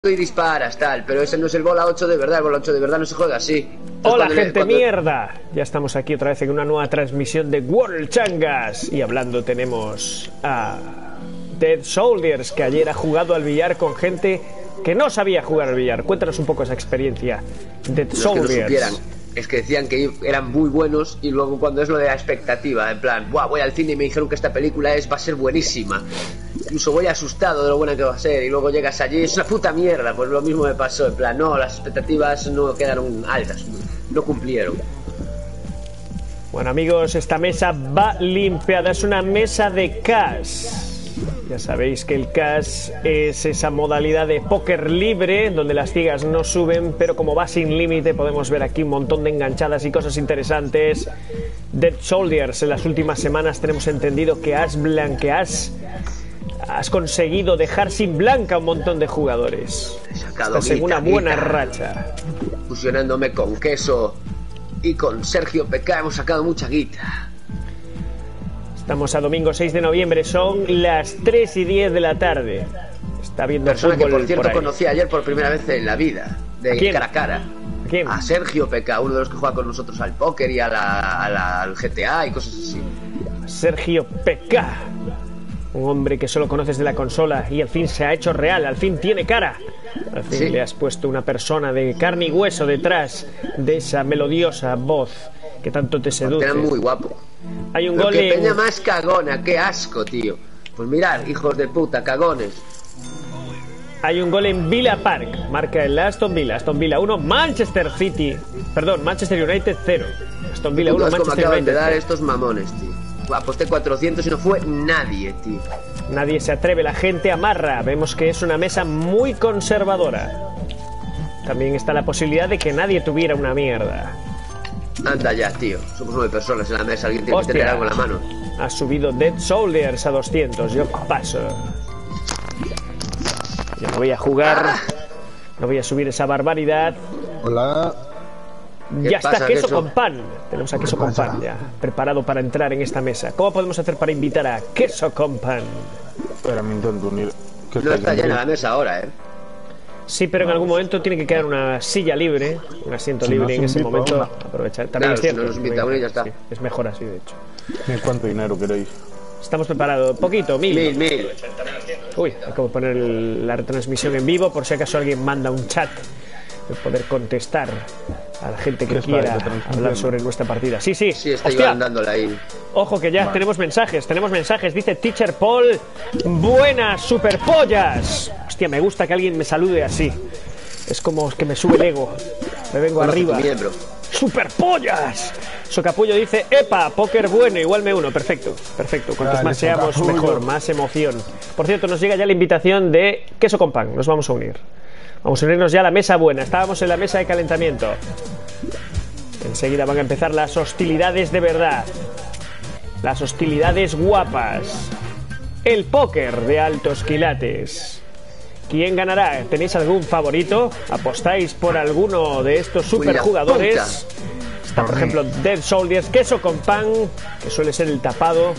y disparas, tal, pero ese no es el bola 8 de verdad. El bola 8 de verdad no se juega así. Entonces, hola gente mierda, ya estamos aquí otra vez en una nueva transmisión de World Changas. Y hablando tenemos a Dead Soldiers, que ayer ha jugado al billar con gente que no sabía jugar al billar. Cuéntanos un poco esa experiencia, Dead Soldiers. Es que decían que eran muy buenos y luego cuando es lo de la expectativa, en plan, buah, voy al cine y me dijeron que esta película va a ser buenísima. Incluso voy asustado de lo buena que va a ser y luego llegas allí y es una puta mierda. Pues lo mismo me pasó, en plan, no, las expectativas no quedaron altas, no cumplieron. Bueno amigos, esta mesa va limpiada, es una mesa de cash. Ya sabéis que el cash es esa modalidad de póker libre donde las ciegas no suben, pero como va sin límite podemos ver aquí un montón de enganchadas y cosas interesantes. Dead Soldiers, en las últimas semanas tenemos entendido que has conseguido dejar sin blanca a un montón de jugadores. Estás en una buena racha. Fusionándome con Queso y con Sergio PK hemos sacado mucha guita. Estamos a domingo 6 de noviembre, son las 3:10 de la tarde. Está viendo persona fútbol que por cierto por conocí ayer por primera vez en la vida, de cara a cara. ¿A quién? A Sergio PK, uno de los que juega con nosotros al póker y al GTA y cosas así. Sergio PK, un hombre que solo conoces de la consola y al fin se ha hecho real, al fin tiene cara. Al fin ¿Sí? Le has puesto una persona de carne y hueso detrás de esa melodiosa voz que tanto te seduce. Era muy guapo. Hay un Pero gol qué en... peña más cagona, qué asco, tío. Pues mirad, hijos de puta, cagones. Hay un gol en Villa Park, marca el Aston Villa 1, Manchester United 0. Aston Villa 1, Manchester Manchester acaban United de dar 0. estos mamones, tío. Aposté 400 y no fue nadie, tío. Nadie se atreve, la gente amarra. Vemos que es una mesa muy conservadora. También está la posibilidad de que nadie tuviera una mierda. Anda ya, tío. Somos 9 personas en la mesa. Alguien tiene que tener algo en la mano. Ha subido Dead Soldiers a 200. Yo paso. Yo no voy a jugar. No voy a subir esa barbaridad. Hola. Ya está, pasa, queso con pan. Tenemos a queso con pasa? pan ya preparado para entrar en esta mesa. ¿Cómo podemos hacer para invitar a queso con pan? Espera, me intento unir. No está llena la mesa ahora, Sí, pero en algún momento tiene que quedar una silla libre, un asiento libre en ese momento. Aprovechar. También Claro, es cierto. si no nos invita uno y ya está. Sí, es mejor así, de hecho. ¿Cuánto dinero queréis? Estamos preparados. Poquito, 1000. 1000. Uy, acabo de poner la retransmisión en vivo por si acaso alguien manda un chat de poder contestar a la gente que quiera hablar sobre nuestra partida. Sí, Sí, está hostia. Iván dándole ahí. Ojo que ya tenemos mensajes. Dice Teacher Paul, buenas superpollas. Hostia, me gusta que alguien me salude así. Es como que me sube el ego. Me vengo arriba. Miembro. ¡Superpollas! Socapullo dice, epa, póker bueno, igual me uno. Perfecto. Cuantos Dale, más seamos, Socapullo. mejor, más emoción. Por cierto, nos llega ya la invitación de queso con pan. Nos vamos a unir. Vamos a unirnos ya a la mesa buena. Estábamos en la mesa de calentamiento. Enseguida van a empezar las hostilidades de verdad. Las hostilidades guapas. El póker de altos quilates. ¿Quién ganará? ¿Tenéis algún favorito? ¿Apostáis por alguno de estos superjugadores? Está, por ejemplo, Dead Soldiers, queso con pan, que suele ser el tapado.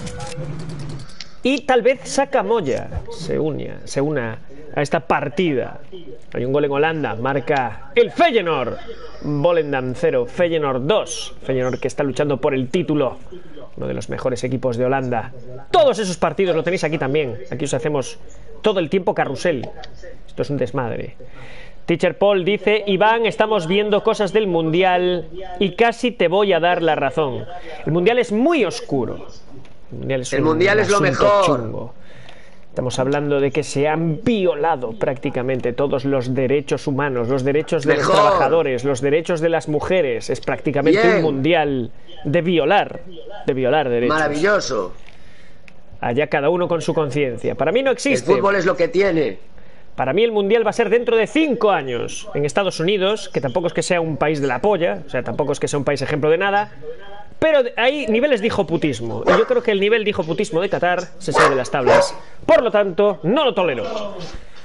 Y tal vez Sakamoya se una a esta partida. Hay un gol en Holanda, marca el Feyenoord. Volendam 0, Feyenoord 2. Feyenoord que está luchando por el título. Uno de los mejores equipos de Holanda. Todos esos partidos lo tenéis aquí también. Aquí os hacemos todo el tiempo carrusel. Esto es un desmadre. Teacher Paul dice, Iván, estamos viendo cosas del Mundial y casi te voy a dar la razón. El Mundial es muy oscuro. El Mundial es lo mejor. Chungo. Estamos hablando de que se han violado prácticamente todos los derechos humanos, los derechos de los trabajadores, los derechos de las mujeres. Es prácticamente un mundial de violar derechos. Maravilloso. Allá cada uno con su conciencia. Para mí no existe. El fútbol es lo que tiene. Para mí el mundial va a ser dentro de 5 años en Estados Unidos, que tampoco es que sea un país de la polla, o sea, tampoco es que sea un país ejemplo de nada. Pero hay niveles de hijoputismo. Y yo creo que el nivel de hijoputismo de Qatar se sale de las tablas. Por lo tanto, no lo tolero.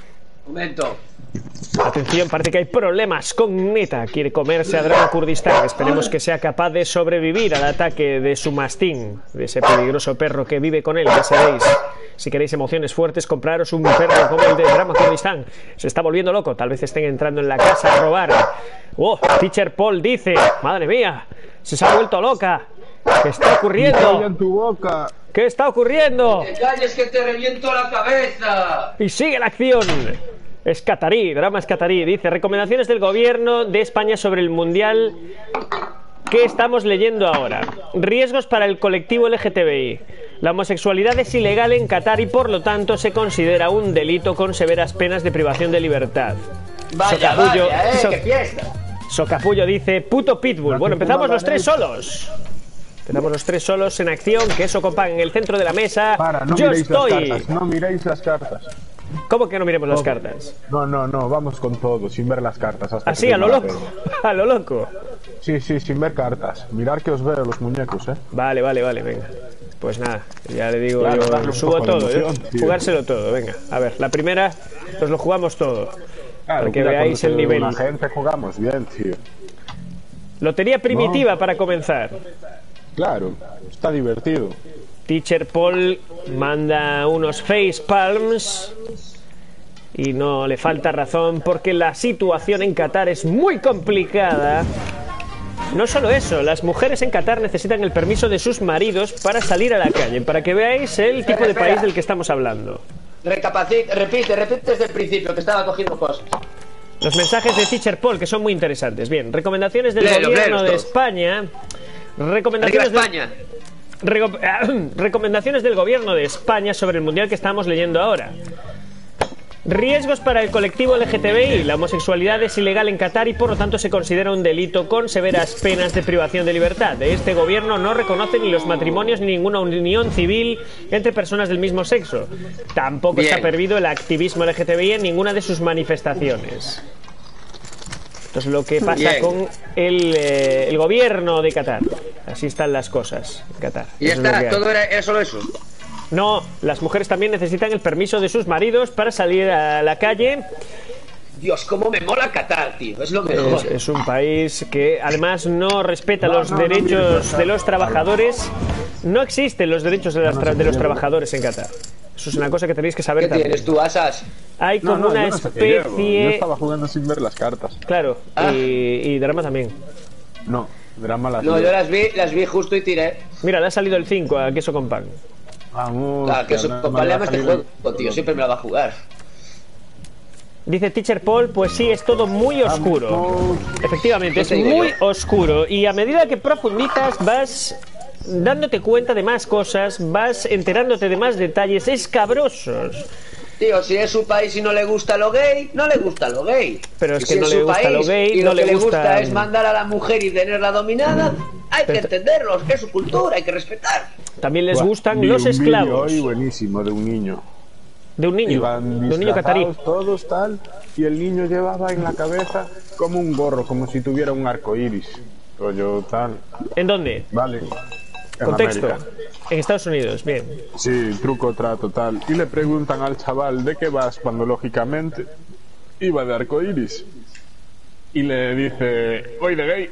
Momento. Atención, parece que hay problemas con Neta. Quiere comerse a Drama Kurdistán. Esperemos que sea capaz de sobrevivir al ataque de su mastín, de ese peligroso perro que vive con él. Ya sabéis, si queréis emociones fuertes, compraros un perro como el de Drama Kurdistán. Se está volviendo loco. Tal vez estén entrando en la casa a robar. Oh, Teacher Paul dice: madre mía, se ha vuelto loca. ¿Qué está ocurriendo? En tu boca. ¿Qué está ocurriendo? ¡Que calles que te reviento la cabeza! Y sigue la acción. Es catarí, Drama es catarí. Dice: recomendaciones del gobierno de España sobre el mundial. ¿Qué estamos leyendo ahora? Riesgos para el colectivo LGTBI. La homosexualidad es ilegal en Qatar y por lo tanto se considera un delito con severas penas de privación de libertad. Vaya, Socapullo, vaya, qué fiesta. Socapullo dice: puto pitbull. Bueno, empezamos los tres solos. Empezamos los tres solos en acción. Que eso, compa, en el centro de la mesa. No yo miréis estoy. las cartas, no miréis las cartas. ¿Cómo que no miremos las cartas? No, vamos con todo, sin ver las cartas. Hasta Así, que a lo termine loco. la peli. A lo loco. Sí, sin ver cartas. Mirar que os veo los muñecos, Vale, venga. Pues nada, ya le digo, Claro, yo darle un subo poco de todo, emoción, tío. jugárselo todo, venga. A ver, la primera nos lo jugamos todo. Claro, para que mira, veáis cuando el nivel. La gente jugamos bien, tío. Lotería primitiva para comenzar. Claro, está divertido. Teacher Paul manda unos face palms. Y no le falta razón porque la situación en Qatar es muy complicada. No solo eso, las mujeres en Qatar necesitan el permiso de sus maridos para salir a la calle, para que veáis el tipo de país del que estamos hablando. Repite desde el principio, que estaba cogiendo cosas. Los mensajes de Teacher Paul, que son muy interesantes. Bien, recomendaciones del gobierno de España. Recomendaciones de España. Recomendaciones del gobierno de España sobre el mundial que estamos leyendo ahora. Riesgos para el colectivo LGTBI. La homosexualidad es ilegal en Qatar y por lo tanto se considera un delito con severas penas de privación de libertad. Este gobierno no reconoce ni los matrimonios ni ninguna unión civil entre personas del mismo sexo. Tampoco está prohibido el activismo LGTBI en ninguna de sus manifestaciones. Esto es lo que pasa con el gobierno de Qatar. Así están las cosas en Qatar. Y ya está, todo era solo eso. No, las mujeres también necesitan el permiso de sus maridos para salir a la calle. Dios, cómo me mola Qatar, tío. Es lo mejor. Es un país que además no respeta los derechos de los trabajadores. No existen los derechos de los trabajadores en Qatar. Eso es una cosa que tenéis que saber. ¿Qué también tienes tú, Asas? Hay como una especie... Yo estaba jugando sin ver las cartas. Claro, y Drama también. No, Drama las No, yo las vi justo y tiré. Mira, le ha salido el 5 a Queso con Pan. Vamos. Claro, que eso, compadre, este juego, tío, siempre me la va a jugar. Dice Teacher Paul, pues sí, es todo muy oscuro. Efectivamente, es muy oscuro. Y a medida que profundizas vas dándote cuenta de más cosas, vas enterándote de más detalles escabrosos. Tío, si es su país y no le gusta lo gay, no le gusta lo gay. Pero es que si no le gusta lo gay, y no lo que le gusta es mandar a la mujer y tenerla dominada, hay que entenderlo, que es su cultura, hay que respetar. También les gustan los esclavos. Hoy buenísimo de un niño. De un niño catarí. Todos tal, y el niño llevaba en la cabeza como un gorro, como si tuviera un arco iris. Rollo tal. ¿En dónde? Vale. Contexto. América. En Estados Unidos, bien. Sí, truco, trato, tal. Y le preguntan al chaval de qué vas cuando lógicamente iba de arco iris. Y le dice, voy de gay.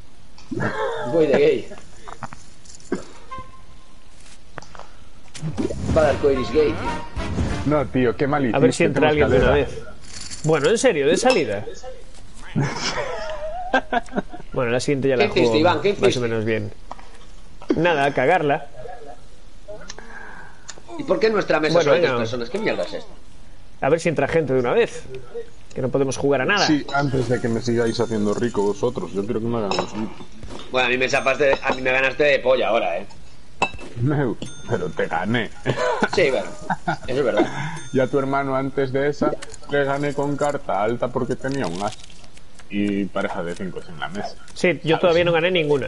Voy de gay. Va de arcoiris gay, tío. No, tío, qué mal hiciste. A ver si entra alguien de una vez. Bueno, en serio, de salida. Bueno, la siguiente ya la juego Iván? más o menos bien. Nada, cagarla. ¿Y por qué nuestra mesa Bueno, son tres personas? ¿Qué mierda es esto? A ver si entra gente de una vez. Que no podemos jugar a nada. Sí, antes de que me sigáis haciendo rico vosotros, yo quiero que me hagan los Bueno, a mí me ganaste de polla ahora, pero te gané. Sí, bueno, eso es verdad. Y a tu hermano antes de esa le gané con carta alta porque tenía un as y pareja de 5 en la mesa. Sí, yo todavía no gané ninguna.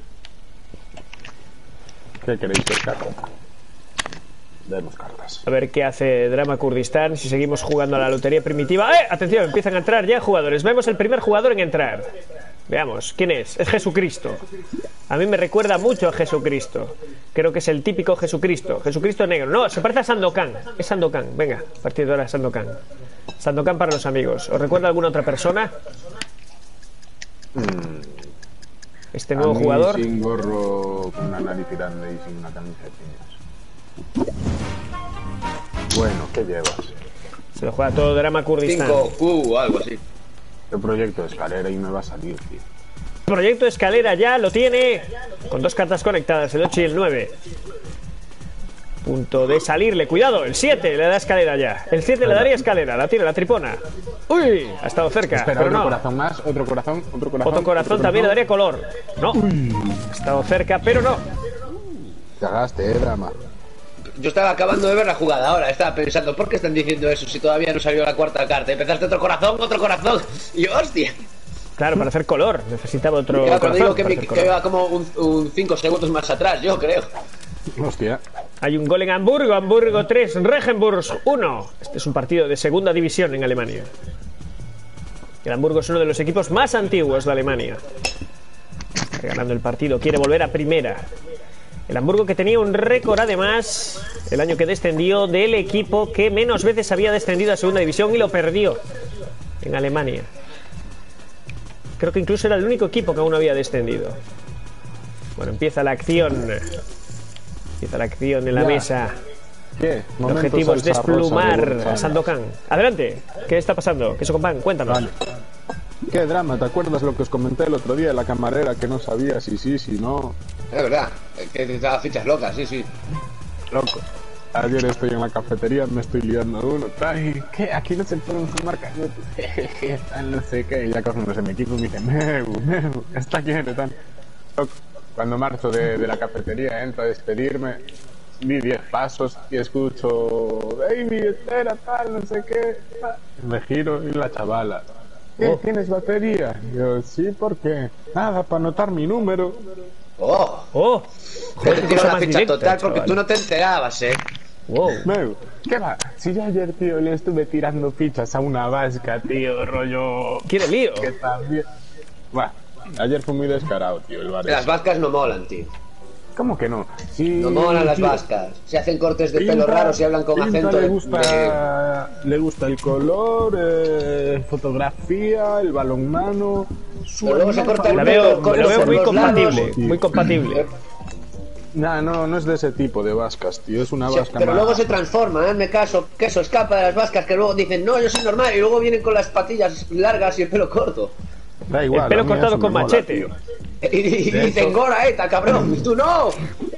¿Qué queréis que carta? Demos cartas. A ver qué hace Drama Kurdistán si seguimos jugando a la lotería primitiva. Atención, empiezan a entrar ya jugadores. Vemos el primer jugador en entrar. Veamos, ¿quién es? Es Jesucristo. A mí me recuerda mucho a Jesucristo. Creo que es el típico Jesucristo. Jesucristo negro. No, se parece a Sandokan. Es Sandokan. Venga, a partir de ahora Sandokan. Sandokan para los amigos. ¿Os recuerda alguna otra persona? Este nuevo jugador. Sin gorro, con una nariz grande y sin una camisa de piñas. Bueno, ¿qué llevas? Se lo juega todo Drama Kurdistan. 5, algo así. El proyecto de escalera y me va a salir, tío. Proyecto Escalera ya lo tiene. Con 2 cartas conectadas, el 8 y el 9. Punto de salirle, cuidado, el 7 le da Escalera ya. El 7 le daría Escalera, la tiene, la tripona. Uy, ha estado cerca. Espera, pero otro no. corazón más, otro corazón. Otro corazón también le daría color. No, ha estado cerca, pero no. Cagaste, drama. Yo estaba acabando de ver la jugada ahora, estaba pensando, ¿por qué están diciendo eso si todavía no salió la cuarta carta? Empezaste otro corazón. Y yo, hostia. Claro, para hacer color, necesitaba otro Pero corazón. digo para hacer que color. iba como un 5 segundos más atrás, yo creo. Hostia. Hay un gol en Hamburgo, Hamburgo 3, Regenburg 1. Este es un partido de segunda división en Alemania. El Hamburgo es uno de los equipos más antiguos de Alemania. Está ganando el partido, quiere volver a primera. El Hamburgo, que tenía un récord además el año que descendió, del equipo que menos veces había descendido a segunda división y lo perdió en Alemania. Creo que incluso era el único equipo que aún no había descendido. Bueno, empieza la acción. Empieza la acción en la mesa. ¿Qué? El objetivo es desplumar a Sandokan. Adelante, ¿qué está pasando? ¿Qué Socopan? Cuéntanos. Vale. ¿Qué drama? ¿Te acuerdas lo que os comenté el otro día de la camarera que no sabía si sí, si no? Es verdad, que te daba fichas locas, sí. Loco. Ayer estoy en la cafetería, me estoy liando a uno. Ay, ¿qué? Aquí no se pueden fumar cañotes. No sé qué. Y ya coge uno se me quita y me dice, Meu, está quiere tan. Loco. Cuando marcho de la cafetería, entro a despedirme, di 10 pasos y escucho, baby, espera, tal, no sé qué. Me giro y la chavala, ¿qué? ¿Tienes batería? Y yo, sí, ¿por qué? Nada, para anotar mi número. ¡Oh! Te Joder, qué tiro cosa la más ficha directa, total porque chaval. tú no te enterabas, Wow. Meu, ¿qué va? Si yo ayer, tío, le estuve tirando fichas a una vasca, tío, rollo... ¿Quiere lío? Que también... Buah, ayer fue muy descarado, tío, el bar. Las vascas no molan, tío. ¿Cómo que no? Sí, No molan las tío. vascas. Se hacen cortes de pelo raros y hablan con Pinta, acento le gusta el color, fotografía, el balonmano. Pero luego se corta el La pelo veo, con lo veo por muy los compatible, lados. muy compatible. No es de ese tipo de vascas, tío. Es una vasca Pero más... luego se transforma, hazme caso, que eso escapa de las vascas que luego dicen, no, yo soy normal, y luego vienen con las patillas largas y el pelo corto. Da igual, El pelo a mí cortado eso con me mola, machete. tío. Y dicen, Gora, cabrón, y tú no.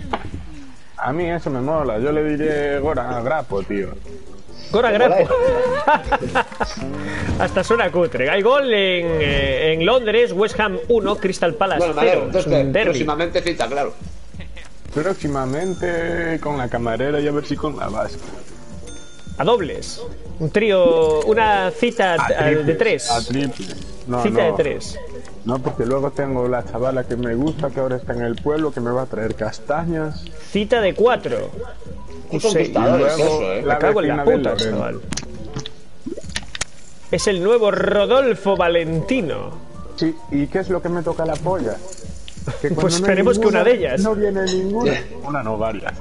A mí eso me mola. Yo le diré Gora Grapo, tío. Gora Grapo. Hasta suena cutre. Hay gol en Londres, West Ham 1, Crystal Palace Bueno, 0. vale, Es entonces un derbi. próximamente cita, claro. Próximamente con la camarera y a ver si con la vasca. A dobles. Un trío, una cita de 3. A triple. No, Cita de no. 3. No, porque luego tengo la chavala que me gusta, que ahora está en el pueblo, que me va a traer castañas. Cita de 4. Qué conquistador es eso, Me cago en la vecina puta, del Lorena. chaval. Es el nuevo Rodolfo Valentino. Sí, ¿y qué es lo que me toca la polla? Que cuando Pues no hay esperemos que ninguna, una de ellas. No viene ninguna. Una no, varias.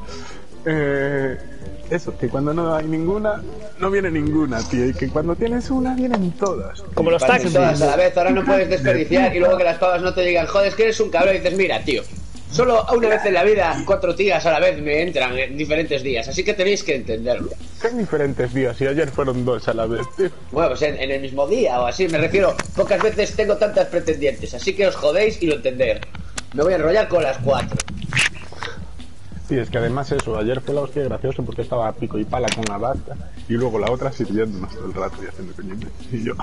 Eso, que cuando no hay ninguna, no viene ninguna, tío. Y que cuando tienes una, vienen todas. Como los Parecen taxis. todas a la vez, ahora no puedes desperdiciar y luego que las pavas no te digan, joder, es que eres un cabrón, y dices, mira, tío, solo una vez en la vida 4 tías a la vez me entran en diferentes días, así que tenéis que entenderlo. ¿Qué diferentes días? Y ayer fueron 2 a la vez, tío. Bueno, pues en el mismo día o así, me refiero, pocas veces tengo tantas pretendientes, así que os jodéis y lo entender. Me voy a enrollar con las 4. Sí, es que además eso, ayer fue la hostia gracioso porque estaba a pico y pala con la vasca y luego la otra sirviéndonos todo el rato y haciendo coñitas. Y yo...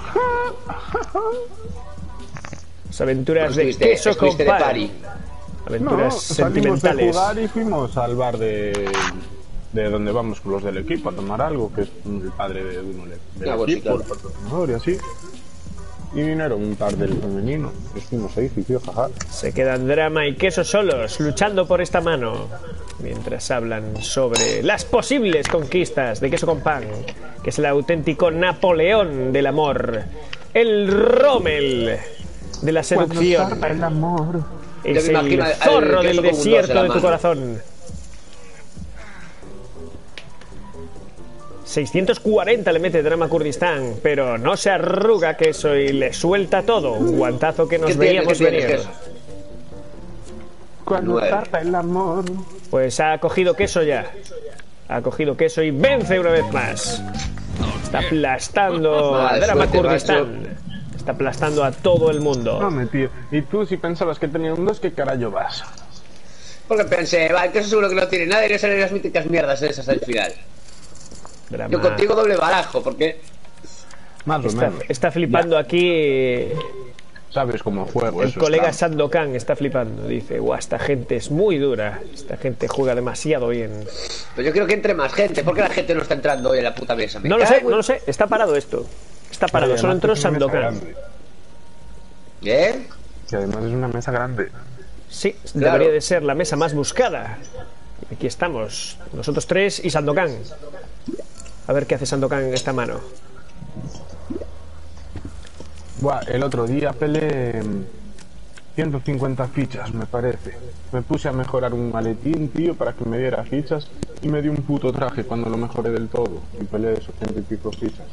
Las aventuras de Estuviste queso con de pan. party. Aventuras No, salimos de sentimentales. jugar y fuimos al bar de donde vamos con los del equipo a tomar algo, que es el padre de uno del Ah, bueno, sí, equipo, claro. el patrocinador y así. Y vinieron un par del femenino, estuvimos ahí, fijo, jaja. Se quedan Drama y Queso solos, luchando por esta mano, mientras hablan sobre las posibles conquistas de Queso con Pan, que es el auténtico Napoleón del amor, el Rommel de la seducción, Cuando zarpa el amor. es Yo me imagino el al zorro Queso del con un dos en desierto la de tu mano. corazón. 640 le mete Drama Kurdistán, pero no se arruga Queso y le suelta todo. Un guantazo que nos ¿Qué tienes, veíamos qué tienes, venir. Queso? Cuando 9. tarda el amor. Pues ha cogido Queso ya. Ha cogido Queso y vence una vez más. Está aplastando a Mala Drama suerte, Kurdistán. Está aplastando a todo el mundo. No, tío. Y tú, si pensabas que tenía un 2, ¿qué carajo vas? Porque pensé, va, que eso seguro que no tiene nada y le salen las míticas mierdas esas al final. Drama. Yo contigo doble barajo, porque Más o menos. Está flipando aquí. Sabes cómo juego El eso. colega está. Sandokan está flipando. Dice, guau, esta gente es muy dura. Esta gente juega demasiado bien. pues yo creo que entre más gente. ¿Por qué la gente no está entrando hoy en la puta mesa? Me No lo cago sé, en- no lo sé. Está parado esto. Está parado, Oye, solo además entró es una mesa Sandokan. grande. ¿Eh? Que además es una mesa grande. Sí, Claro. debería de ser la mesa más buscada. Aquí estamos, nosotros tres y Sandokan. A ver qué hace Sandokan en esta mano. Buah, el otro día peleé 150 fichas, me parece. Me puse a mejorar un maletín, tío, para que me diera fichas. Y me dio un puto traje cuando lo mejoré del todo. Y peleé esos 100 y pico fichas.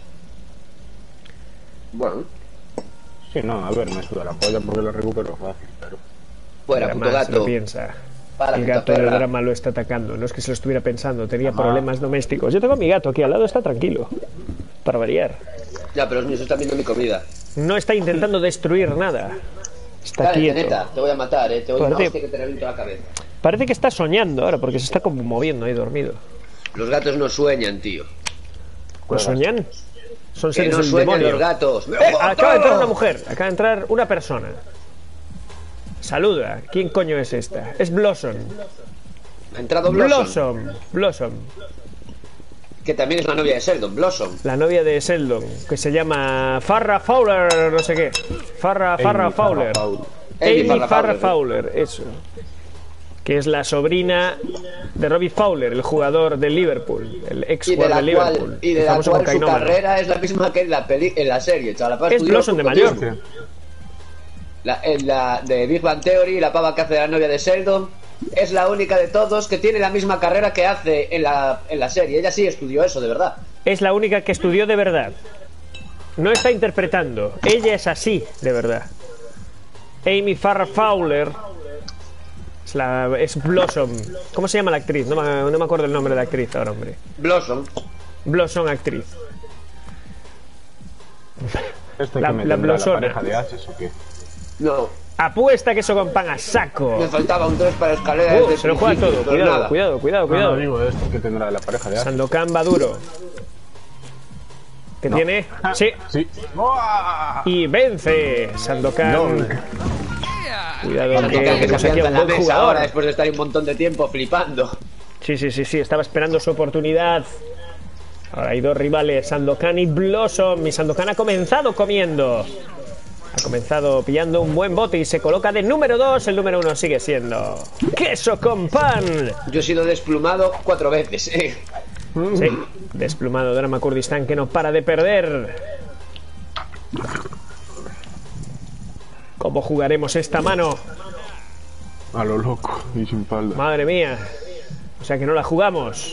Bueno, Sí, no, a ver, me suda la polla porque lo recupero fácil, pero... fuera, Drama puto se lo gato. piensa. Para, El puta gato de perra. Drama lo está atacando. No es que se lo estuviera pensando, tenía Ajá. problemas domésticos. Yo tengo a mi gato aquí al lado, está tranquilo. Para variar. Ya, pero los míos están viendo mi comida. No está intentando destruir nada. Está Dale, quieto. Teneta, te voy a matar, te doy una Joder, hostia que te reviento la cabeza. Parece que está soñando ahora porque se está como moviendo ahí dormido. Los gatos no sueñan, tío. ¿No soñan? Son Que seres no del sueñan demonio. los gatos. Acaba de entrar una mujer, acaba de entrar una persona. Saluda. ¿Quién coño es esta? Es Blossom. Ha entrado Blossom, Blossom. Blossom. que también es la novia de Sheldon, Blossom. La novia de Sheldon, que se llama Farrah Fowler, no sé qué. Farrah Fowler. Amy Farrah Fowler, eso. Que es la sobrina de Robbie Fowler, el jugador del Liverpool, el ex Y de jugador la del cual, Liverpool. y de el la famoso cual su cocainómano. carrera es la misma que en la serie, chaval. Es Blossom de mayor. En la de Big Bang Theory, la pava que hace la novia de Sheldon es la única de todos que tiene la misma carrera que hace en la serie. Ella sí estudió eso, de verdad. Es la única que estudió de verdad. No está interpretando. Ella es así, de verdad. Amy Farrah Fowler es Blossom. ¿Cómo se llama la actriz? No me acuerdo el nombre de la actriz ahora, hombre. Blossom. Blossom actriz. ¿Este La- que me la tendrá blosona. pareja de haces o qué? No, Apuesta queso con pan a saco. me faltaba un 3 para escalera desde el Se lo juega principio, todo. pero Cuidado, nada. cuidado, cuidado, No, cuidado. no, digo esto que tendrá la pareja de haces. Sandokan va duro. ¿Qué tiene? Sí. Sí. ¡Buah! Y vence Sandokan. Donk. Cuidado, Sandokan, que que se tenemos aquí afianza a en un la buen mesa ahora jugador. después de estar un montón de tiempo flipando. Sí, estaba esperando su oportunidad. Ahora hay dos rivales, Sandokan y Blossom. Y Sandokan ha comenzado comiendo. Ha comenzado pillando un buen bote y se coloca de número 2. El número 1 sigue siendo queso con pan. Yo he sido desplumado 4 veces. Sí, desplumado Drama Kurdistán que no para de perder. ¿Cómo jugaremos esta mano? A lo loco y sin falda. Madre mía. O sea que no la jugamos.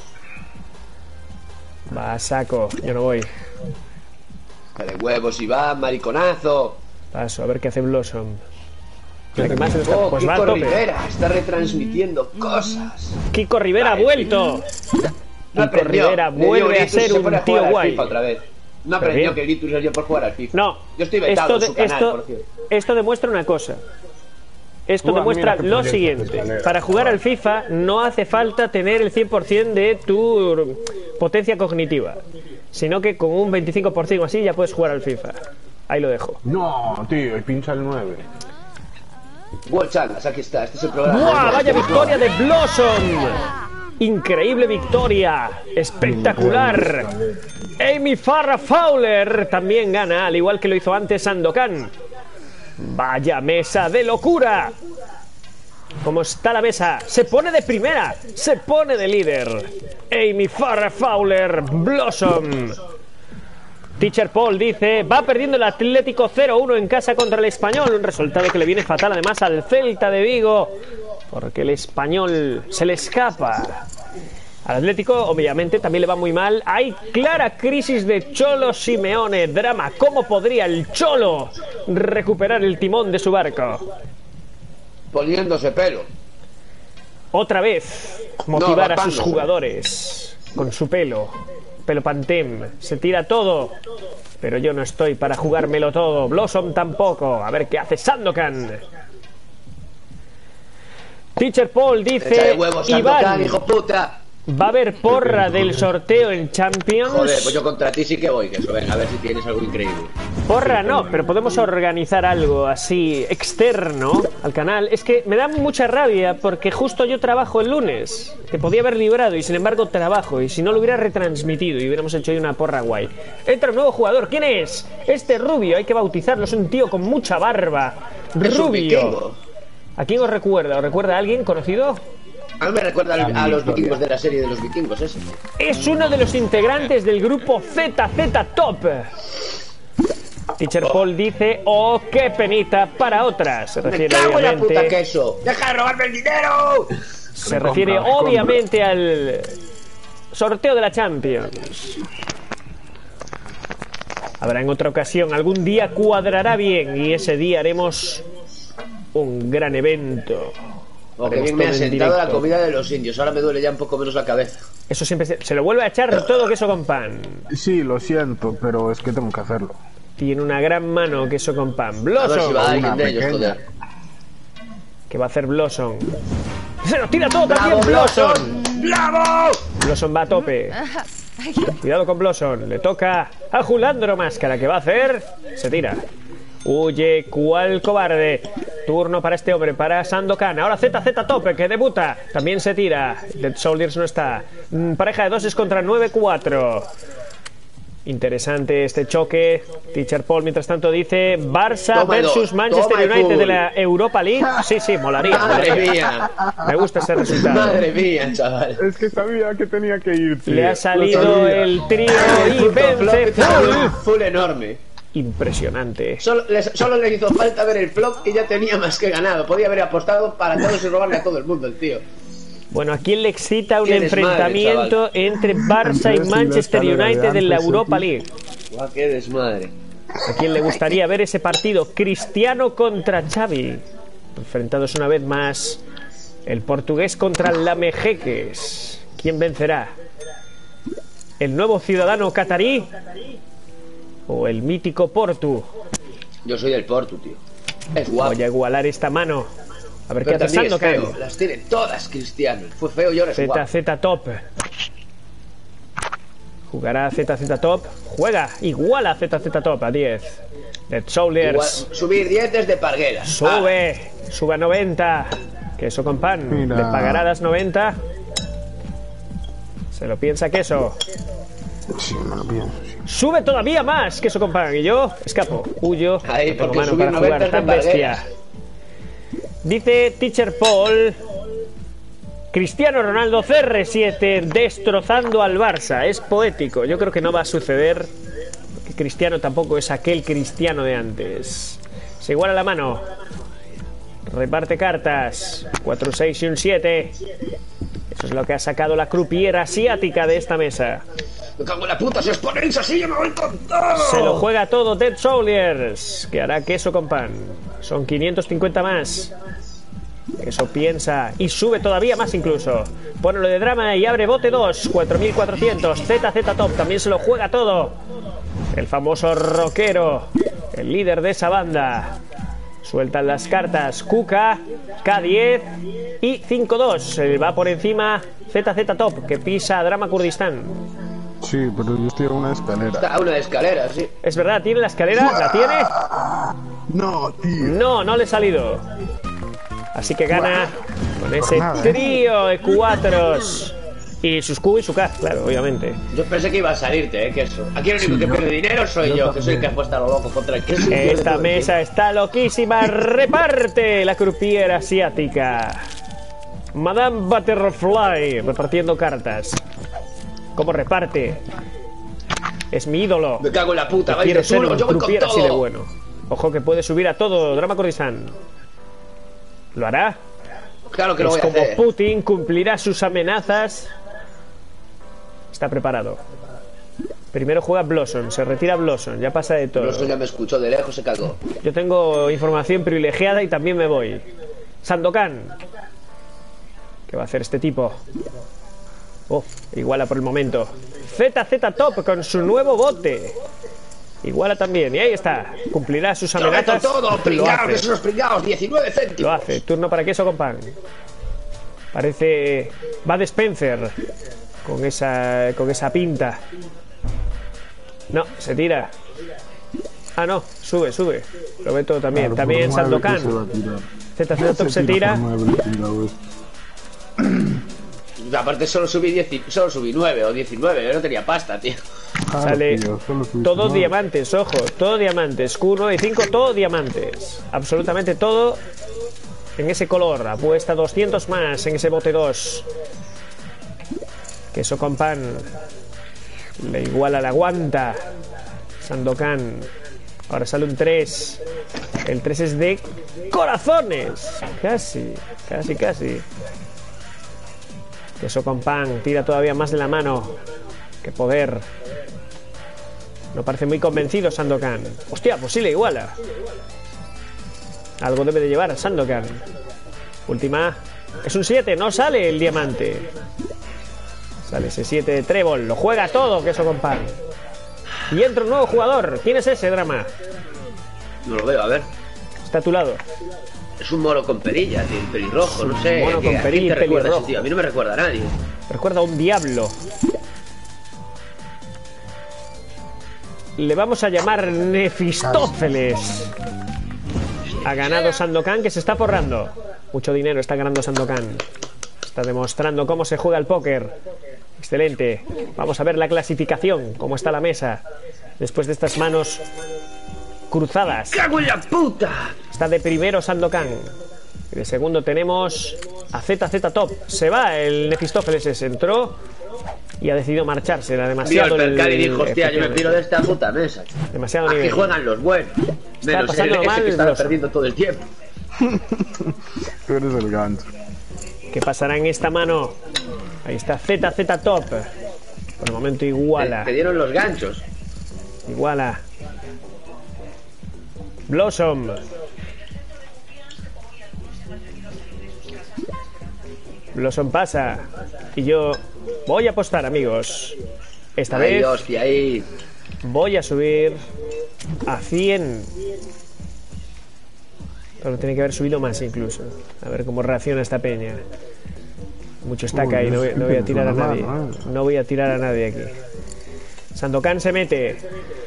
Va a saco, yo no voy. De huevos, Iván, mariconazo. Paso, a ver qué hace Blossom. La que más se le está- Oh, pues va a Kiko tope. Rivera está retransmitiendo cosas. Kiko Rivera ha vuelto. No Kiko Rivera Le dio vuelve a Litus y ser se un pone a tío jugar al guay. FIFA otra vez. No Pero aprendió bien. que Litus le dio por jugar al FIFA. No, Yo estoy vetado en su canal, por cierto. esto demuestra una cosa. Esto demuestra mira qué lo proyecto siguiente. escalera. Para jugar al FIFA no hace falta tener el 100% de tu potencia cognitiva, sino que con un 25% así ya puedes jugar al FIFA. Ahí lo dejo. No, tío, y pincha el 9. World Challenge, aquí está, este es el programa. ¡Buah! ¡Vaya victoria de Blossom! Increíble victoria, espectacular. Amy Farrah Fowler también gana, al igual que lo hizo antes Sandokan. Vaya mesa de locura. ¿Cómo está la mesa? Se pone de primera, se pone de líder. Amy Farrah Fowler, Blossom. Teacher Paul dice, va perdiendo el Atlético 0-1 en casa contra el Español, un resultado que le viene fatal además al Celta de Vigo, porque el Español se le escapa. Al Atlético, obviamente, también le va muy mal. Hay clara crisis de Cholo Simeone. Drama. ¿Cómo podría el Cholo recuperar el timón de su barco? Poniéndose pelo. Otra vez, motivar a sus rapándose. jugadores con su pelo. Pelo Pantem. Se tira todo. Pero yo no estoy para jugármelo todo. Blossom tampoco. A ver qué hace Sandokan. Teacher Paul Echa de dice: huevos, Sandokan, Iván, hijo puta. va a haber porra del sorteo en Champions. Joder, pues yo contra ti sí que voy, que eso, venga, a ver si tienes algo increíble. Porra no, pero podemos organizar algo así externo al canal. Es que me da mucha rabia porque justo yo trabajo el lunes, que podía haber librado y sin embargo trabajo, y si no lo hubiera retransmitido y hubiéramos hecho ahí una porra guay. Entra un nuevo jugador, ¿quién es? Este rubio, hay que bautizarlo, es un tío con mucha barba. Es un Rubio. vikingo. ¿A quién os recuerda? ¿Os recuerda a alguien conocido? A mí me recuerda a los vikingos de la serie de los vikingos, ese. Es uno de los integrantes del grupo ZZ Top. Teacher Paul dice: oh, qué penita para otras. Se ¡Me refiere cago en la puta obviamente, queso! ¡Deja de robarme el dinero! se refiere obviamente al sorteo de la Champions. Habrá en otra ocasión, algún día cuadrará bien y ese día haremos un gran evento. Oh, que Haremos bien me todo ha en sentado la directo. comida de los indios. Ahora me duele ya un poco menos la cabeza. Eso siempre se lo vuelve a echar todo queso con pan. Sí, lo siento, pero es que tengo que hacerlo. Tiene una gran mano queso con pan. A ver si Blossom. va alguien una de ellos, pequeña. joder. ¿Qué va a hacer Blossom? ¡Se lo tira todo ¡Bravo, también Blossom! Blossom! ¡Bravo! Blossom va a tope. Cuidado con Blossom. Le toca a Julandro Máscara. ¿Qué va a hacer? Se tira. Huye, cual cobarde. Turno para este hombre, para Sandokan. Ahora ZZ Tope, que debuta. También se tira. Dead Soldiers no está. Pareja de doses contra 9-4. Interesante este choque. Teacher Paul, mientras tanto, dice: Barça Toma versus dos, Manchester toma United full. de la Europa League. Sí, sí, molaría. ¡Madre molaría. mía! Me gusta ese resultado. ¡Madre mía, chaval! Es que sabía que tenía que ir, tío. Le ha Lo salido sabía. el trío y Puto vence flop, full. full enorme. Impresionante. Solo les hizo falta ver el flop y ya tenía más que ganado. Podía haber apostado para todos y robarle a todo el mundo, el tío. Bueno, ¿a quién le excita un Qué desmadre, enfrentamiento entre Barça y Entonces, Manchester sí, la escalera United de en la antes, Europa sí. League? Guau, qué desmadre. ¿A quién le gustaría ver ese partido? Cristiano contra Xavi. Enfrentados una vez más el portugués contra Lamejeques. ¿Quién vencerá? ¿El nuevo ciudadano catarí o el mítico Portu? Yo soy del Portu, tío. Es guapo. Voy a igualar esta mano. A ver Pero qué hace también es Sandokan. feo. Las tiene todas Cristiano. Fue feo y ahora es guapo. ZZ Top. Jugará ZZ Top. Juega. Iguala ZZ Top a 10. Dead Igual, Soldiers. subir 10 desde Parguera. Sube. Sube a 90. Queso con pan. Mira. ¿Le pagará las 90? Se lo piensa Queso. Sí, me lo pienso, sí. Sube todavía más Queso con pan. Y yo escapo. Huyo. Ahí, No tengo porque mano subir para 90 jugar es de tan Pargueras. bestia. Dice Teacher Paul: Cristiano Ronaldo CR7 destrozando al Barça. Es poético. Yo creo que no va a suceder, porque Cristiano tampoco es aquel Cristiano de antes. Se iguala la mano. Reparte cartas. 4, 6 y un 7. Eso es lo que ha sacado la croupier asiática de esta mesa. Me cago en la puta, si os ponéis así yo me voy con todo. Se lo juega todo Dead Soldiers, que hará queso con pan. Son 550 más. Eso piensa y sube todavía más incluso. Pone lo de drama y abre bote 2, 4400. ZZ Top también se lo juega todo. El famoso rockero, el líder de esa banda. Sueltan las cartas. Kuka, K10 y 5-2. Va por encima ZZ Top, que pisa a Drama Kurdistán. Sí, pero yo estoy a una escalera. Está a una escalera, sí. Es verdad, ¿tiene la escalera? ¿La tiene? No, tío. No, no le ha salido. Así que gana con ese nada, trío de cuatros. Y sus Q y su K, claro, obviamente. Yo pensé que iba a salirte, queso. Aquí el único que pierde dinero soy yo, que soy el que apuesta a lo loco contra el queso. Esta mesa está loquísima. Reparte la croupier asiática. Madame Butterfly repartiendo cartas. ¿Cómo reparte? Es mi ídolo. Me cago en la puta, vais Quiero de ser turno, un yo voy con croupier así de todo. bueno. Ojo que puede subir a todo Drama Kurdistán. ¿Lo hará? Claro que lo Es voy a como hacer. Putin, cumplirá sus amenazas. Está preparado. Primero juega Blossom, se retira Blossom, ya pasa de todo. Blossom ya me escuchó de lejos, se cagó. Yo tengo información privilegiada y también me voy. Sandokan. ¿Qué va a hacer este tipo? Oh, iguala por el momento. ZZ Top con su nuevo bote. Iguala también, y ahí está. Cumplirá sus amenazas. Todo, pringados, que son los pringados, 19 céntimos. Lo hace, turno para queso con pan. Parece Bud Spencer con esa pinta. No, se tira. Ah, no, sube. Lo ve todo también. Claro, también Sandokan. ZZ Top se tira. Aparte solo subí 9 o 19, yo no tenía pasta, tío. Sale todo diamantes, ojo, todo diamantes. Q9 y 5, todo diamantes. Absolutamente todo en ese color. Apuesta 200 más en ese bote 2. Queso con pan. Le iguala, la aguanta. Sandokan. Ahora sale un 3. El 3 es de corazones. Casi. Queso con pan. Tira todavía más de la mano. Qué poder. No parece muy convencido Sandokan. Hostia, pues sí le iguala. Algo debe de llevar a Sandokan. Última. Es un 7, no sale el diamante. Sale ese 7 de trébol. Lo juega todo, queso con pan. Y entra un nuevo jugador. ¿Quién es ese, Drama? No lo veo, a ver. Está a tu lado. Es un mono con perilla, tío, pelirrojo, no sé. Mono con perilla y pelirrojo. Tío? A mí no me recuerda a nadie. Recuerda a un diablo. Le vamos a llamar Nefistófeles. Ha ganado Sandokan, que se está forrando. Mucho dinero está ganando Sandokan. Está demostrando cómo se juega el póker. Excelente. Vamos a ver la clasificación. Cómo está la mesa después de estas manos cruzadas. ¡Cago en la puta! Está de primero Sandokan. Y de segundo tenemos a ZZ Top. Se va el Nefistófeles. Se entró y ha decidido marcharse. Era demasiado. Vio el percal y dijo, hostia, yo me piro de esta puta mesa. Demasiado Aquí nivel. juegan los buenos. Menos pasando ese mal que estaba los- perdiendo todo el tiempo. Tú eres el gancho. ¿Qué pasará en esta mano? Ahí está ZZ Top. Por el momento iguala. Te dieron los ganchos. Iguala. Blossom. Blossom pasa. Y yo voy a apostar, amigos. Esta Ay, vez hostia, ahí. voy a subir a 100. Pero tiene que haber subido más incluso. A ver cómo reacciona esta peña. Mucho estaca ahí, no voy a tirar a nadie. No voy a tirar a nadie aquí. Sandokan se mete.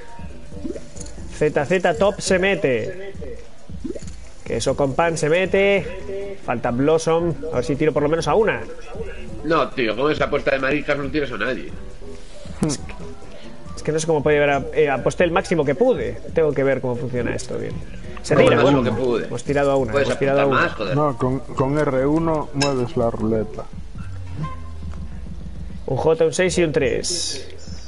ZZ Top se mete. Queso con pan se mete. Falta Blossom. A ver si tiro por lo menos a una. No, tío, con esa apuesta de maricas no tienes a nadie. Es que no sé cómo puede haber. Aposté el máximo que pude. Tengo que ver cómo funciona esto bien. Se Como tira. el máximo que pude. Hemos tirado a una. Puedes Hemos tirado a apuntar una. más, joder. No, con R1 mueves la ruleta. Un J, un 6 y un 3.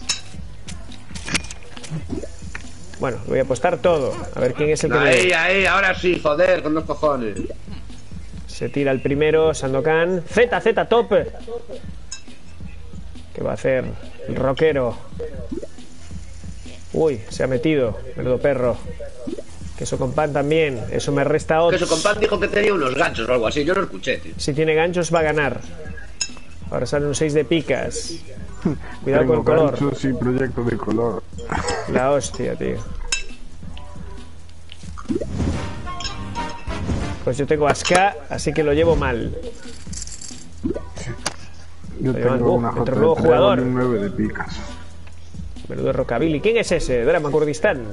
Bueno, voy a apostar todo. A ver quién es el que Ahí, ahora sí, joder, con los cojones. se tira el primero. Sandokan. ZZ Top. ¿Qué va a hacer el rockero? Uy, se ha metido. Menudo perro. Queso con pan también. Eso me resta Que 8. su compadre dijo que tenía unos ganchos o algo así, yo no escuché, tío. Si tiene ganchos va a ganar. Ahora sale un 6 de picas. Cuidado con Tengo el color. ganchos y proyecto de color. La hostia, tío. Pues yo tengo Aska, así que lo llevo mal. Yo Oye, tengo Uf, una otro J nuevo de jugador. trébol y un 9 de picas. Menudo rockabilly. ¿Quién es ese? Drama Kurdistán.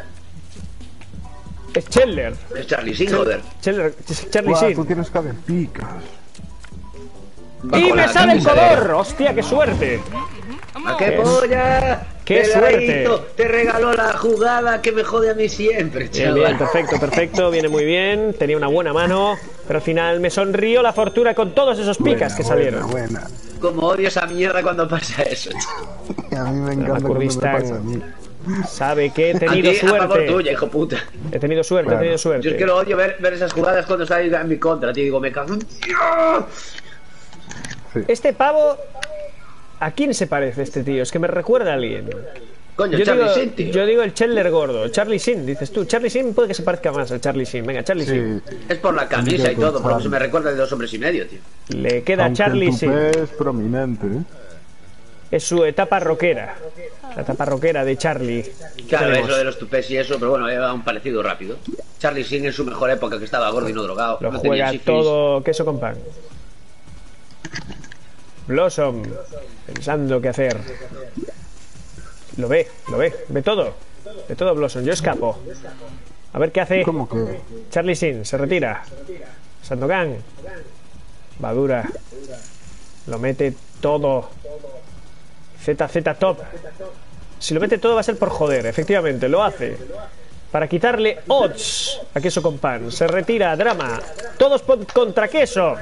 Es Chandler. Es Charlie Sin, joder. Charlie Guau, tú Sheen. tienes K de picas. Va ¡Y con me la sale el camisa de- color! ¡Hostia, qué suerte! ¡A qué polla! ¡Qué El suerte! Laito te regaló la jugada que me jode a mí siempre, Bien, chaval. bien, perfecto, perfecto. Viene muy bien. Tenía una buena mano. Pero al final me sonrió la fortuna con todos esos picas que salieron. Buena. Como odio esa mierda cuando pasa eso. A mí me encanta cuando me Kurdistán. pasa a mí. Sabe que he A tenido ti, a favor suerte. tuya, hijo puta. He tenido suerte, he tenido Yo suerte. es que lo odio ver esas jugadas cuando salen en mi contra, tío. Digo, me cago en... ¡Dios! Este pavo ¿A quién se parece este tío? Es que me recuerda a alguien. Coño, Charlie Sheen, tío. Yo digo el Chandler gordo. Charlie Sheen, dices tú. Charlie Sheen puede que se parezca más al Charlie Sheen. Venga, Charlie Sheen. Es por la camisa y todo, porque se me recuerda de 2 hombres y medio, tío. Le queda Aunque Charlie el tupé Sheen. es prominente, ¿eh? Es su etapa rockera. La etapa rockera de Charlie. Claro, Tenemos. eso de los tupés y eso, pero bueno, era un parecido rápido. Charlie Sheen en su mejor época, que estaba gordo y no drogado. Lo no tenía juega sífilis. todo queso con pan. Blossom, pensando qué hacer. Lo ve todo. Ve todo Blossom. Yo escapo. A ver qué hace. ¿Cómo que? Charlie Sheen se retira. Sandokan. Va dura. Lo mete todo. ZZ Top. Si lo mete todo va a ser por joder. Efectivamente, lo hace. Para quitarle odds a queso con pan. Se retira Drama. Todos contra queso.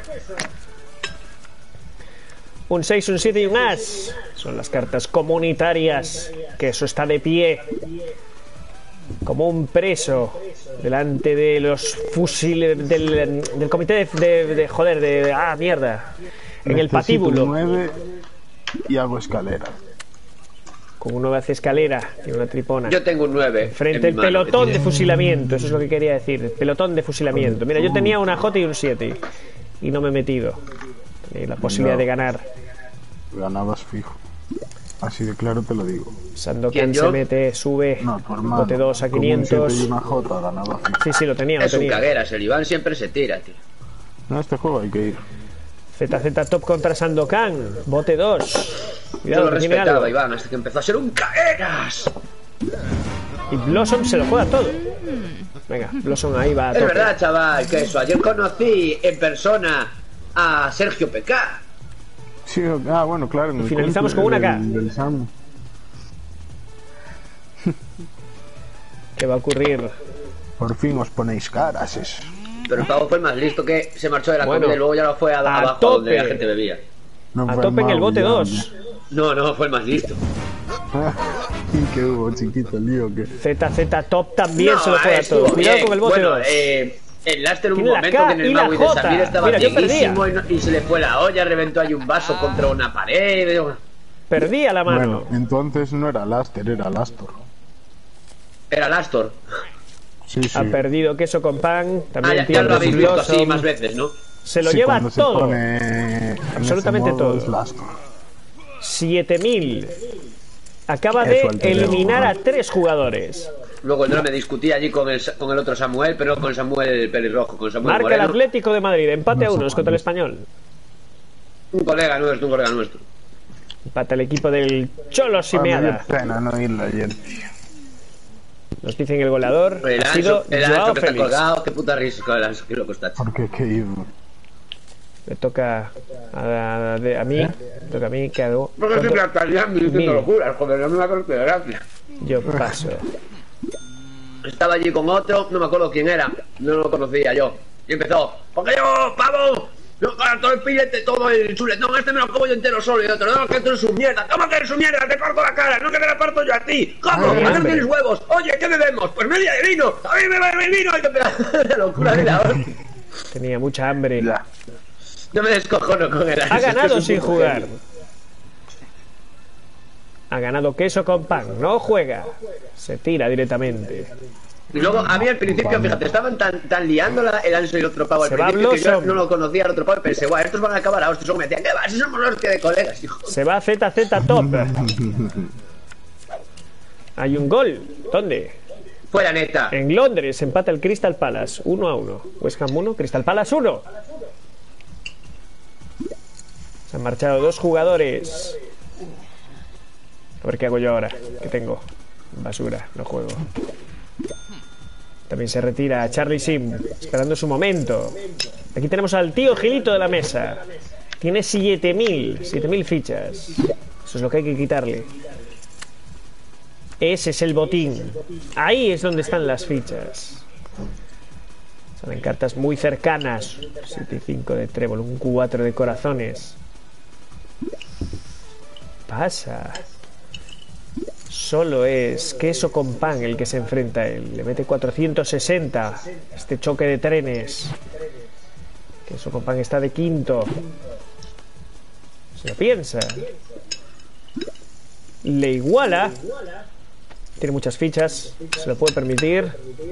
Un 6, un 7 y un as. Son las cartas comunitarias. Queso está de pie. Como un preso. Delante de los fusiles. Del comité de joder. Mierda. En el Necesito patíbulo. 9 y hago escalera. Con un 9 hace escalera. Tiene una tripona. Yo tengo un 9. Frente al pelotón de fusilamiento. Eso es lo que quería decir. El pelotón de fusilamiento. Mira, yo tenía una J y un 7. Y no me he metido. Tenía la posibilidad de ganar. Ganabas fijo. Así de claro te lo digo. Sandokan ¿Quién, se yo? mete, sube. No, tu hermano. Bote 2 a Con un 500. 7 y una J ganaba fijo. Sí, sí, lo tenía. Es un cagueras, el Iván siempre se tira, tío. No, este juego hay que ir. ZZ Top contra Sandokan. Bote 2. Yo Cuidado, lo que tiene algo. respetaba, Iván, hasta que empezó a ser un cagueras. Y Blossom se lo juega todo. Venga, Blossom ahí va a Es tope. verdad, chaval, que eso. Ayer conocí en persona a Sergio PK. Sí, bueno, claro. en el Finalizamos cumple con una K. del Samu. ¿Qué va a ocurrir? Por fin os ponéis caras. Es. Pero el pavo fue el más listo, que se marchó de la Bueno, comida y luego ya lo fue abajo tope. donde la gente bebía. No A fue tope en el Mau, bote ya, 2. No, fue el más listo. ¿Y qué hubo, chiquito lío? ¿Qué? ZZ Top también No, se lo juega estuvo todo. Cuidado bien. con el bote Bueno, 2. el Laster un Tiene la momento K que en el y la Maui de J. Samir estaba Mira, yo cieguísimo y se le fue la olla, reventó ahí un vaso contra una pared. Perdía la mano. Bueno, entonces no era Laster, era Lastor. Era Lastor. Sí, sí. Ha perdido queso con pan. También Ya pierde lo habéis visto Blossom. así más veces, ¿no? Se lo Sí, lleva cuando se todo. pone en Absolutamente ese modo todo. es Lastor. 7000. Acaba Qué de suerte, eliminar ¿no? a 3 jugadores. Luego yo me discutí allí con el otro Samuel, pero no con Samuel pelirrojo, con Samuel Marca el Moreno. Atlético de Madrid. Empate a No sé 1 contra el Español. Un colega nuestro. Empata el equipo del Cholo Me dio Simeada. pena no irle ayer, tío. Nos dicen el goleador El ha sido Ancho, el Joao Ancho que está Félix. colgado, qué puta risa con el Ancho, qué loco está. Porque qué ido. Le toca a mí. Le toca a mí. ¿Qué hago? Porque siempre estarían Mil. diciendo locuras, joder, no me va a hacer de gracia. Yo paso. Estaba allí con otro, no me acuerdo quién era, no lo conocía yo. Y empezó, porque yo, pavo, no, para todo el pilete, todo el chuletón, este me lo como yo entero solo. Y otro, no, que tú eres su mierda. ¿Cómo que eres su mierda? Te corto la cara, no que te la parto yo a ti. ¿Cómo? Ay, ¿A qué hombre. tienes huevos? Oye, ¿qué bebemos? Pues media de vino. A mí me va el vino. Y te la locura de la hora. Tenía mucha hambre. Ya. Yo me descojono con él. Ha ganado sin jugar. Ha ganado queso con pan. No juega. Se tira directamente. Y luego a mí al principio, fíjate, estaban tan liándola el Anso y el otro pavo al Se va principio que yo Blossom. no lo conocía al otro pavo y pensé, guau, estos van a acabar a hostias. Luego me decían, ¿qué va? Si somos los que de colegas, hijo. Se va ZZ Top. Hay un gol. ¿Dónde? Fuera neta. En Londres empata el Crystal Palace 1-1. West Ham 1, Crystal Palace 1. Se han marchado 2 jugadores. A ver qué hago yo ahora. ¿Qué tengo? Basura, no juego. También se retira Charlie Sim, esperando su momento. Aquí tenemos al tío Gilito de la mesa. Tiene 7000 fichas. Eso es lo que hay que quitarle. Ese es el botín. Ahí es donde están las fichas. Salen cartas muy cercanas. 7 y 5 de trébol, un 4 de corazones. Pasa. Solo es queso con pan el que se enfrenta a él. Le mete 460. Este choque de trenes. Queso con pan está de quinto. Se lo piensa. le iguala. Tiene muchas fichas, se lo puede permitir.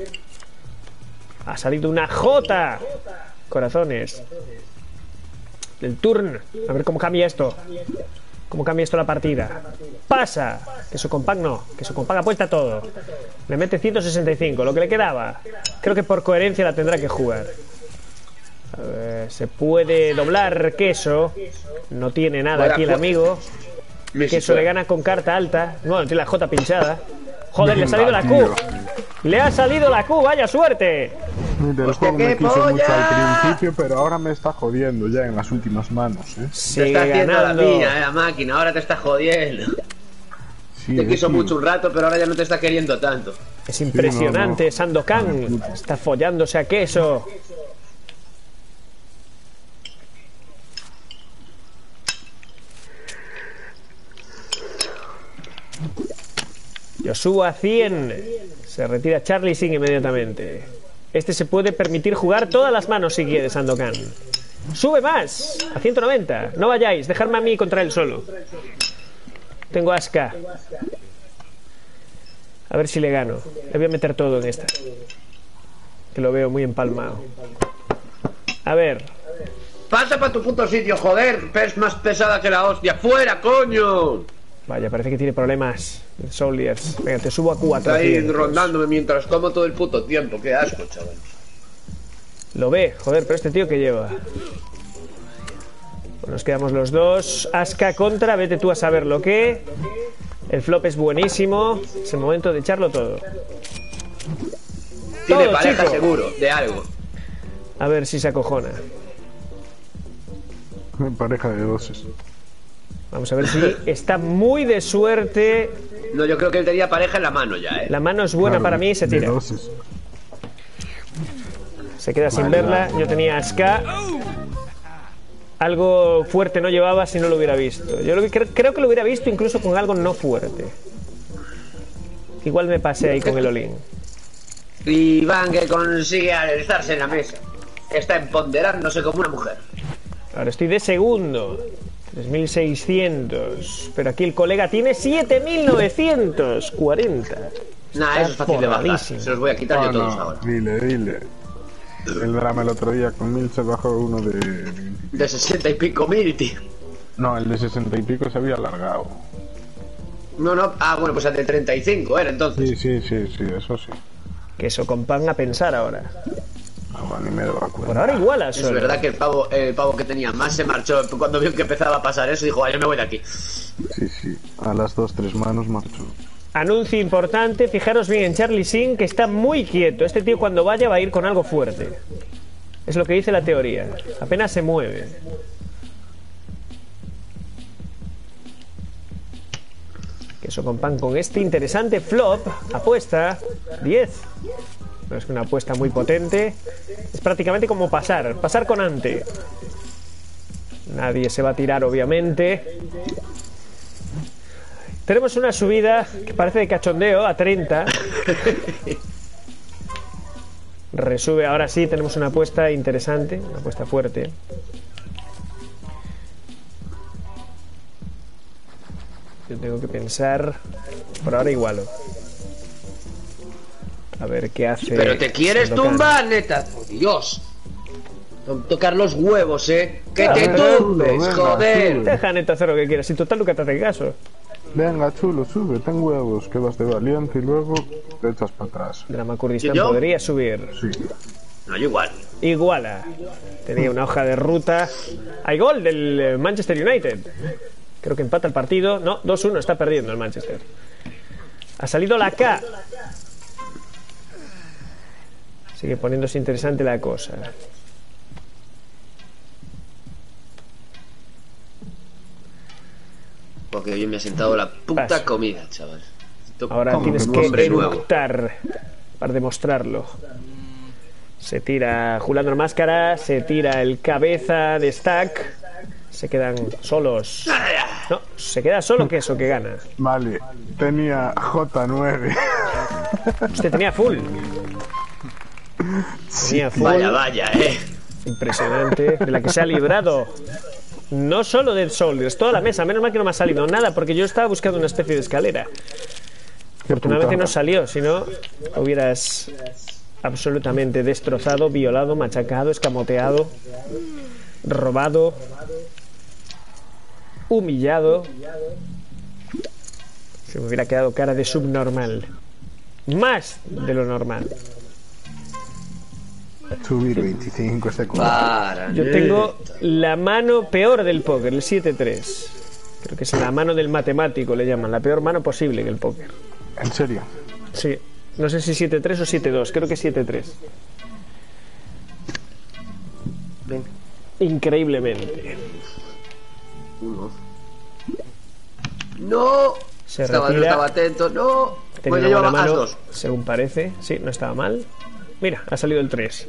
Ha salido una J. Corazones. El turn. A ver cómo cambia esto. ¿Cómo cambia esto la partida? Pasa. Queso con Pac no. Queso con Pac apuesta todo. Le mete 165, lo que le quedaba. Creo que por coherencia la tendrá que jugar. A ver, se puede doblar Queso. No tiene nada aquí el amigo. Queso le gana con carta alta. Bueno, tiene la J pinchada. Joder, le ha salido la Q. Le ha salido la Q, vaya suerte. Mira, el juego me quiso mucho al principio, pero ahora me está jodiendo ya en las últimas manos, ¿eh? Te está haciendo ganando. La mía, la máquina, ahora te está jodiendo. Sí, te quiso mucho un rato, pero ahora ya no te está queriendo tanto. Es impresionante, sí, no. Sandokan está follándose a Queso. Yoshua 100. Se retira Charlie Singh inmediatamente. Este se puede permitir jugar todas las manos si quiere, Sandokan. Sube más, a 190. No vayáis, dejadme a mí contra él solo. Tengo Asuka. A ver si le gano. Le voy a meter todo en esta, que lo veo muy empalmado. A ver. Pasa para tu puto sitio, joder. Es más pesada que la hostia. ¡Fuera, coño! Vaya, parece que tiene problemas Souliers. Venga, te subo a 4. Está ahí rondándome mientras como todo el puto tiempo. Qué asco, chaval. Lo ve, joder, pero este tío que lleva. Pues nos quedamos los dos. Asuka contra, vete tú a saber lo que. El flop es buenísimo. Es el momento de echarlo todo. Tiene todo, pareja, chico. Seguro, de algo. A ver si se acojona. Pareja de doses. Vamos a ver si está muy de suerte. No, yo creo que él tenía pareja en la mano ya, ¿eh? La mano es buena, claro, para mí y se tira. Se queda sin verla. Yo tenía Asuka. Algo fuerte no llevaba si no lo hubiera visto. Yo creo que lo hubiera visto incluso con algo no fuerte. Igual me pasé ahí con el all-in. Y Van que consigue alzarse en la mesa. Está empoderándose como una mujer. Ahora estoy de segundo. 3.600. Pero aquí el colega tiene 7.940. Nah, eso es fácil de bajar. Se los voy a quitar yo todos ahora. Dile. El drama el otro día con 1000 se bajó uno de 60 y pico mil, tío. No, el de 60 y pico se había alargado. No, bueno, pues el de 35 era entonces. Sí, eso sí. Que eso con Pan a pensar ahora. Ni me daba cuenta. Por ahora igual es verdad que el pavo que tenía más se marchó cuando vio que empezaba a pasar eso. Dijo, yo me voy de aquí. Sí, a las 2-3 manos marchó. Anuncio importante, fijaros bien en Charlie Singh, que está muy quieto. Este tío cuando vaya va a ir con algo fuerte. Es lo que dice la teoría. Apenas se mueve. Queso con Pan con este interesante flop. Apuesta 10. No es una apuesta muy potente. Es prácticamente como pasar con ante. Nadie se va a tirar, obviamente. Tenemos una subida que parece de cachondeo a 30. Resube, ahora sí, tenemos una apuesta interesante, una apuesta fuerte. Yo tengo que pensar. Por ahora igualo. A ver qué hace. Pero te quieres tumbar, neta. Por Dios. Tocar los huevos, que te tumbes, joder. Deja, neta, hacer lo que quieras. Si total nunca te hace caso. Venga, chulo, sube, ten huevos, que vas de valiente y luego te echas para atrás. Drama Kurdistán podría subir. Sí. No, igual. Iguala. Tenía una hoja de ruta. Hay gol del Manchester United. Creo que empata el partido. No, 2-1, está perdiendo el Manchester. Ha salido la K. Sigue poniéndose interesante la cosa. Porque hoy me ha sentado la puta comida, chaval. Ahora tienes que eructar para demostrarlo. Se tira Julián Máscara, se tira el cabeza de Stack. Se quedan solos. No, se queda solo Queso, que gana. Vale, tenía J9. Usted tenía full. Tenía full. Vaya, Impresionante. De la que se ha librado. No solo Dead Soldiers, toda la mesa. Menos mal que no me ha salido nada, porque yo estaba buscando una especie de escalera. Afortunadamente no salió, si no hubieras absolutamente destrozado, violado, machacado, escamoteado, robado, humillado. Se me hubiera quedado cara de subnormal. Más de lo normal. Subir 25 segundos. Para. Yo tengo la mano peor del póker, el 7-3. Creo que es la mano del matemático, le llaman. La peor mano posible en el póker. ¿En serio? Sí. No sé si 7-3 o 7-2. Creo que 7-3. Ven. Increíblemente. Uno. No. Se No retira. estaba atento. No. Tenía Bueno, una llevaba buena mano, as 2. según parece. Sí, no estaba mal. Mira, ha salido el 3.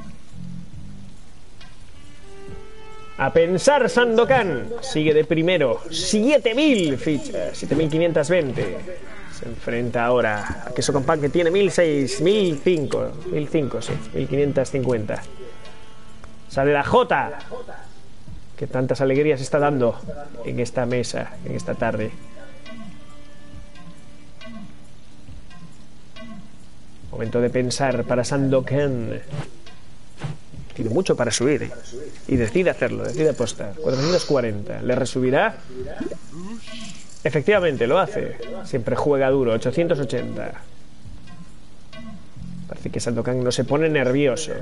A pensar, Sandokan. Sigue de primero. 7.000 fichas. 7.520. Se enfrenta ahora a Queso con Pan, que tiene 1.600. 1.005, sí. 1.550. Sale la J, que tantas alegrías está dando en esta mesa, en esta tarde. Momento de pensar para Sandokan. Tiene mucho para subir, ¿eh? Y decide hacerlo, decide apostar. 440. ¿Le resubirá? Efectivamente, lo hace. Siempre juega duro. 880. Parece que Sandokan no se pone nervioso.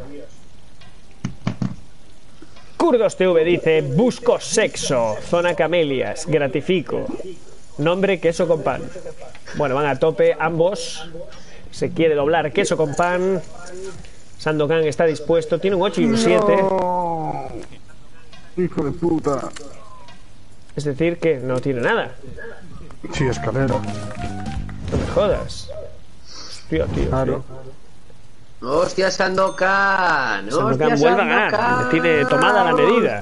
Kurdos TV dice: busco sexo. Zona Camelias. Gratifico. Nombre Queso con Pan. Bueno, van a tope ambos. Se quiere doblar Queso con Pan. Sandokan está dispuesto. Tiene un 8 y un 7. No. Hijo de puta. Es decir, que no tiene nada. Sí, escalera. No me jodas. Hostia, tío. Claro. Hostia, Sandokan. Sandokan Hostia, vuelve a ganar. Le tiene tomada la medida.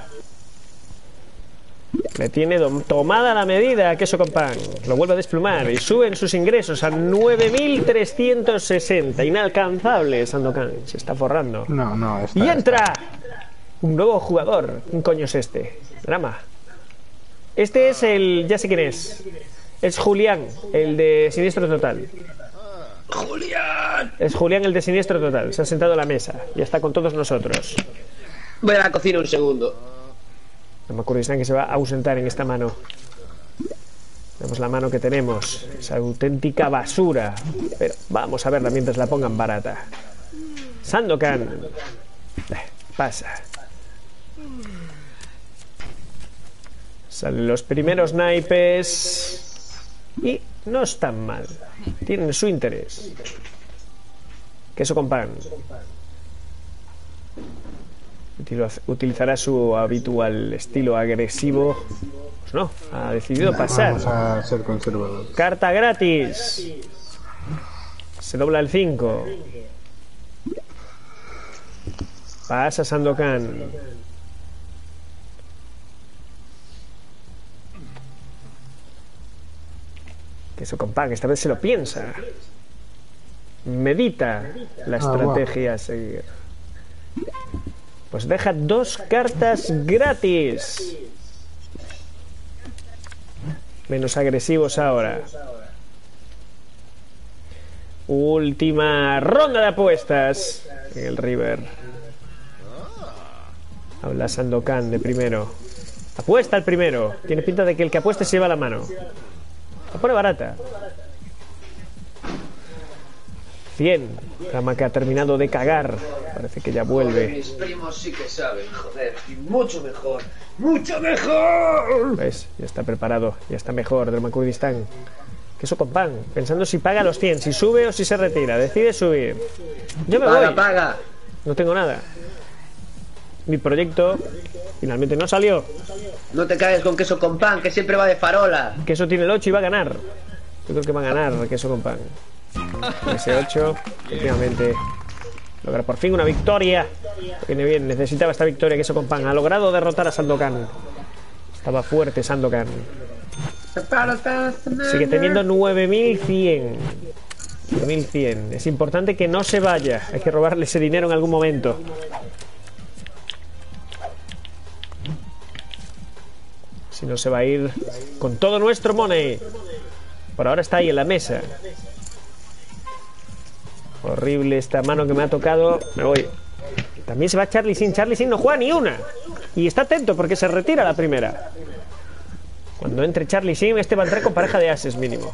Le tiene tomada la medida a Queso con Pan. Lo vuelve a desplumar y suben sus ingresos a 9.360. Inalcanzable, Sandokan. Se está forrando. No, está. Y entra un nuevo jugador. ¿Quién coño es este? Drama. Este es el... ya sé quién es. Es Julián, el de Siniestro Total. ¡Julián! Es Julián, el de Siniestro Total. Se ha sentado a la mesa. Ya está con todos nosotros. Voy a la cocina un segundo. No me acuerdo que se va a ausentar en esta mano. Vemos la mano que tenemos. Es auténtica basura. Pero vamos a verla mientras la pongan barata. Sandokan. Pasa. Salen los primeros naipes. Y no están mal. Tienen su interés. Queso con Pan. Utilizará su habitual estilo agresivo. Pues no, ha decidido pasar. Vamos a ser conservadores. Carta gratis. Se dobla el 5. Pasa Sandokan. Queso con Pan, esta vez se lo piensa. Medita la estrategia a seguir. Pues deja 2 cartas gratis. Menos agresivos ahora. Última ronda de apuestas en el River. Habla Sandokan de primero. Apuesta el primero. Tiene pinta de que el que apueste se lleva la mano. La pone barata. 100. Rama que ha terminado de cagar. Parece que ya vuelve. Mis primos sí que saben, joder. Y mucho mejor. ¡Mucho mejor! ¿Ves? Ya está preparado. Ya está mejor. Drama Kurdistán. Queso con Pan. Pensando si paga los 100. Si sube o si se retira. Decide subir. Yo me voy. Paga. No tengo nada. Mi proyecto finalmente no salió. No te caes con Queso con Pan, que siempre va de farola. Queso tiene el 8 y va a ganar. Yo creo que va a ganar Queso con Pan. Ese 8, efectivamente, logra por fin una victoria. Viene bien, necesitaba esta victoria Queso con Pan. Ha logrado derrotar a Sandokan. Estaba fuerte Sandokan. Sigue teniendo 9.100. 9.100. Es importante que no se vaya. Hay que robarle ese dinero en algún momento. Si no, se va a ir con todo nuestro money. Por ahora está ahí en la mesa. Horrible esta mano que me ha tocado. Me voy. También se va Charlie Sin. Charlie Sin no juega ni una. Y está atento porque se retira la primera. Cuando entre Charlie Sin, este va a entrar con pareja de ases mínimo.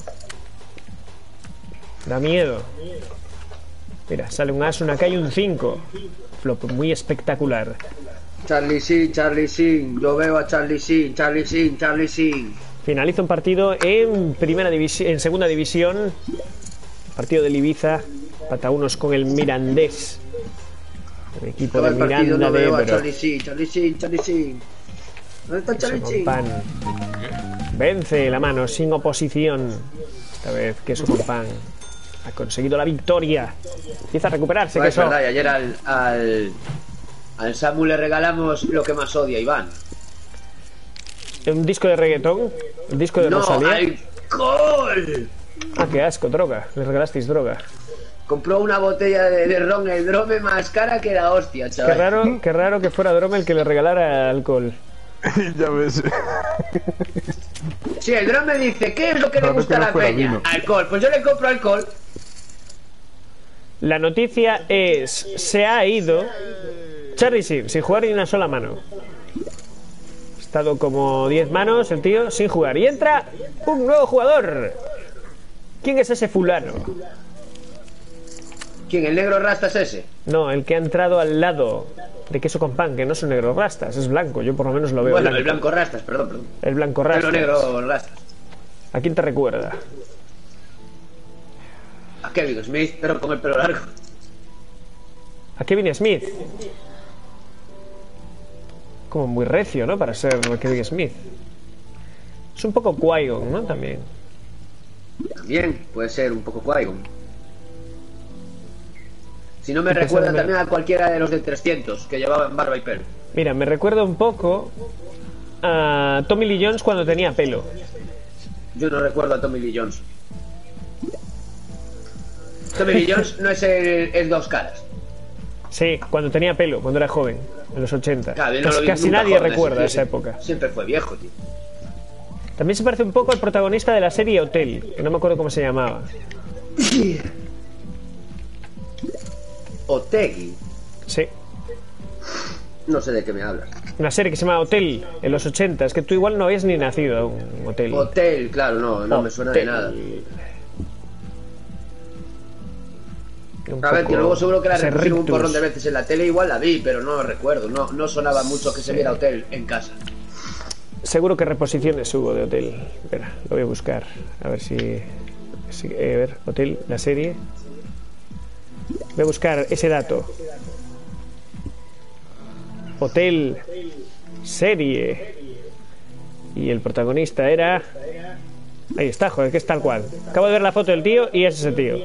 Da miedo. Mira, sale un as, una K y un 5. Flop muy espectacular. Charlie Sin. Yo veo a Charlie Sin. Finaliza un partido en primera división, en segunda división. Partido del Ibiza. Pata unos con el Mirandés. El equipo de Miranda no de veo a Ebro. Charlie Sin. ¿Dónde está Charlie Sin? Pan. Vence la mano sin oposición. Esta vez Queso con Pan ha conseguido la victoria. Empieza a recuperarse, Pues es Queso. verdad, y ayer al Samu le regalamos lo que más odia, Iván. Un disco de reggaetón. El disco de ¡No, Rosalía. alcohol! Ah, qué asco, droga. Le regalasteis droga. Compró una botella de ron, el drome más cara que la hostia, chaval. Qué raro que fuera Drome el que le regalara alcohol. Ya ves. Sí, el drone me dice, ¿qué es lo que le Raro gusta que no a la fuera peña? vino. Alcohol, pues yo le compro alcohol. La noticia es: se ha ido Charlie sin jugar ni una sola mano. Ha estado como 10 manos el tío sin jugar. Y entra un nuevo jugador. ¿Quién es ese fulano? ¿Quién? ¿El negro rastas ese? No, el que ha entrado al lado de Queso con Pan, que no es un negro rastas, es blanco. Yo por lo menos lo veo Bueno, blanco. el blanco rastas, perdón. El blanco El rastas. negro rastas. ¿A quién te recuerda? A Kevin Smith, pero con el pelo largo. ¿A Kevin Smith? Como muy recio, ¿no? Para ser Kevin Smith. Es un poco Qui-Gon, ¿no? También. También puede ser un poco Qui-Gon. Si no me Estoy recuerda pensando- también a cualquiera de los del 300 que llevaban barba y pelo. Mira, me recuerda un poco a Tommy Lee Jones cuando tenía pelo. Yo no recuerdo a Tommy Lee Jones. Tommy Lee Jones no es el dos caras. Sí, cuando tenía pelo, cuando era joven, en los 80. Claro, yo no lo vi Casi nunca nadie joven, recuerda ese esa tío. época. Siempre fue viejo, tío. También se parece un poco al protagonista de la serie Hotel, que no me acuerdo cómo se llamaba. Otegui. Sí, No sé de qué me hablas. una serie que se llama Hotel, en los 80. Es que tú igual no habías ni nacido aún, Hotel. Hotel, claro, no me suena de Hotel. nada. Un A ver, que poco luego seguro que la repusieron un Cerritus. porrón de veces en la tele, igual la vi, pero no recuerdo. No sonaba mucho que se viera Hotel en casa. Seguro que reposiciones hubo de Hotel. Espera, lo voy a buscar. A ver si... a ver, Hotel, la serie. Voy a buscar ese dato. Hotel, serie. Y el protagonista era... Ahí está, joder, que es tal cual. Acabo de ver la foto del tío y es ese tío.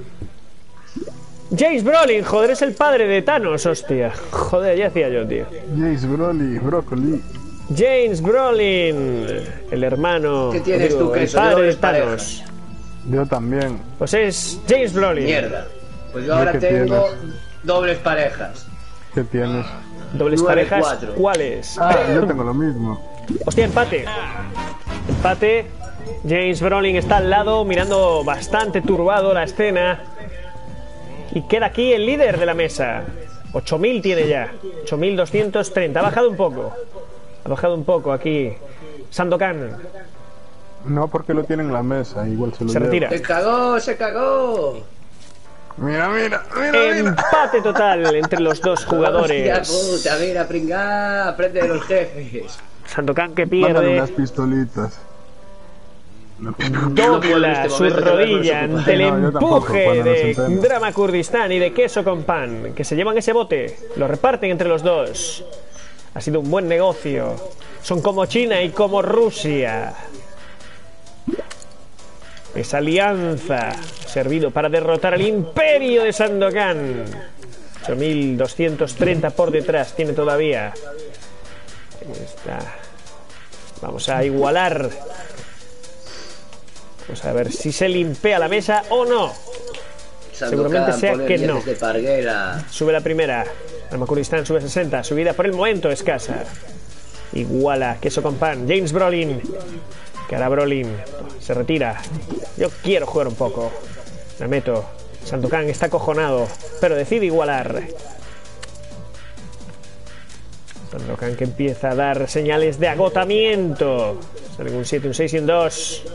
James Brolin, joder, es el padre de Thanos, hostia. Joder, ya hacía yo, tío. Jace Broly, brócoli. James Brolin, el hermano, ¿Qué tienes digo, tú, que el eso? padre de Dobles Thanos. parejas. Yo también. Pues es James Brolin. Mierda. Pues yo ahora qué tengo tienes? dobles parejas. ¿Qué tienes? Dobles 9-4. parejas, ¿cuáles? Ah, yo tengo lo mismo. Hostia, empate. Empate. James Brolin está al lado, mirando bastante turbado la escena. Y queda aquí el líder de la mesa. 8.000 tiene ya. 8.230. Ha bajado un poco. Ha bajado un poco aquí. Sandokan No, porque lo tiene en la mesa. Igual se lo se lleva. retira. Se cagó. Mira. Empate total entre los dos Hostia jugadores. puta, mira, pringá, aprende de los jefes. Sandokan que Mándale pierde. unas pistolitas. No puedo en Dobla este su momento, rodilla tengo que ante el No, yo tampoco, empuje cuando nos de sentemos. Drama Kurdistán y de Queso con Pan, que se llevan ese bote, lo reparten entre los dos. Ha sido un buen negocio. Son como China y como Rusia. Esa alianza ha servido para derrotar al imperio de Sandokan. 8.230 por detrás tiene todavía. Ahí está. Vamos a igualar. Vamos a ver si se limpea la mesa o no. Seguramente sea que no. De Parguera. Sube la primera. Drama Kurdistán sube 60. Subida por el momento escasa. Iguala, queso con pan. James Brolin. Que hará Brolin. Se retira. Yo quiero jugar un poco. Me meto. Sandokan está acojonado, pero decide igualar. Sandokan que empieza a dar señales de agotamiento. Salen un 7, un 6 y un 2.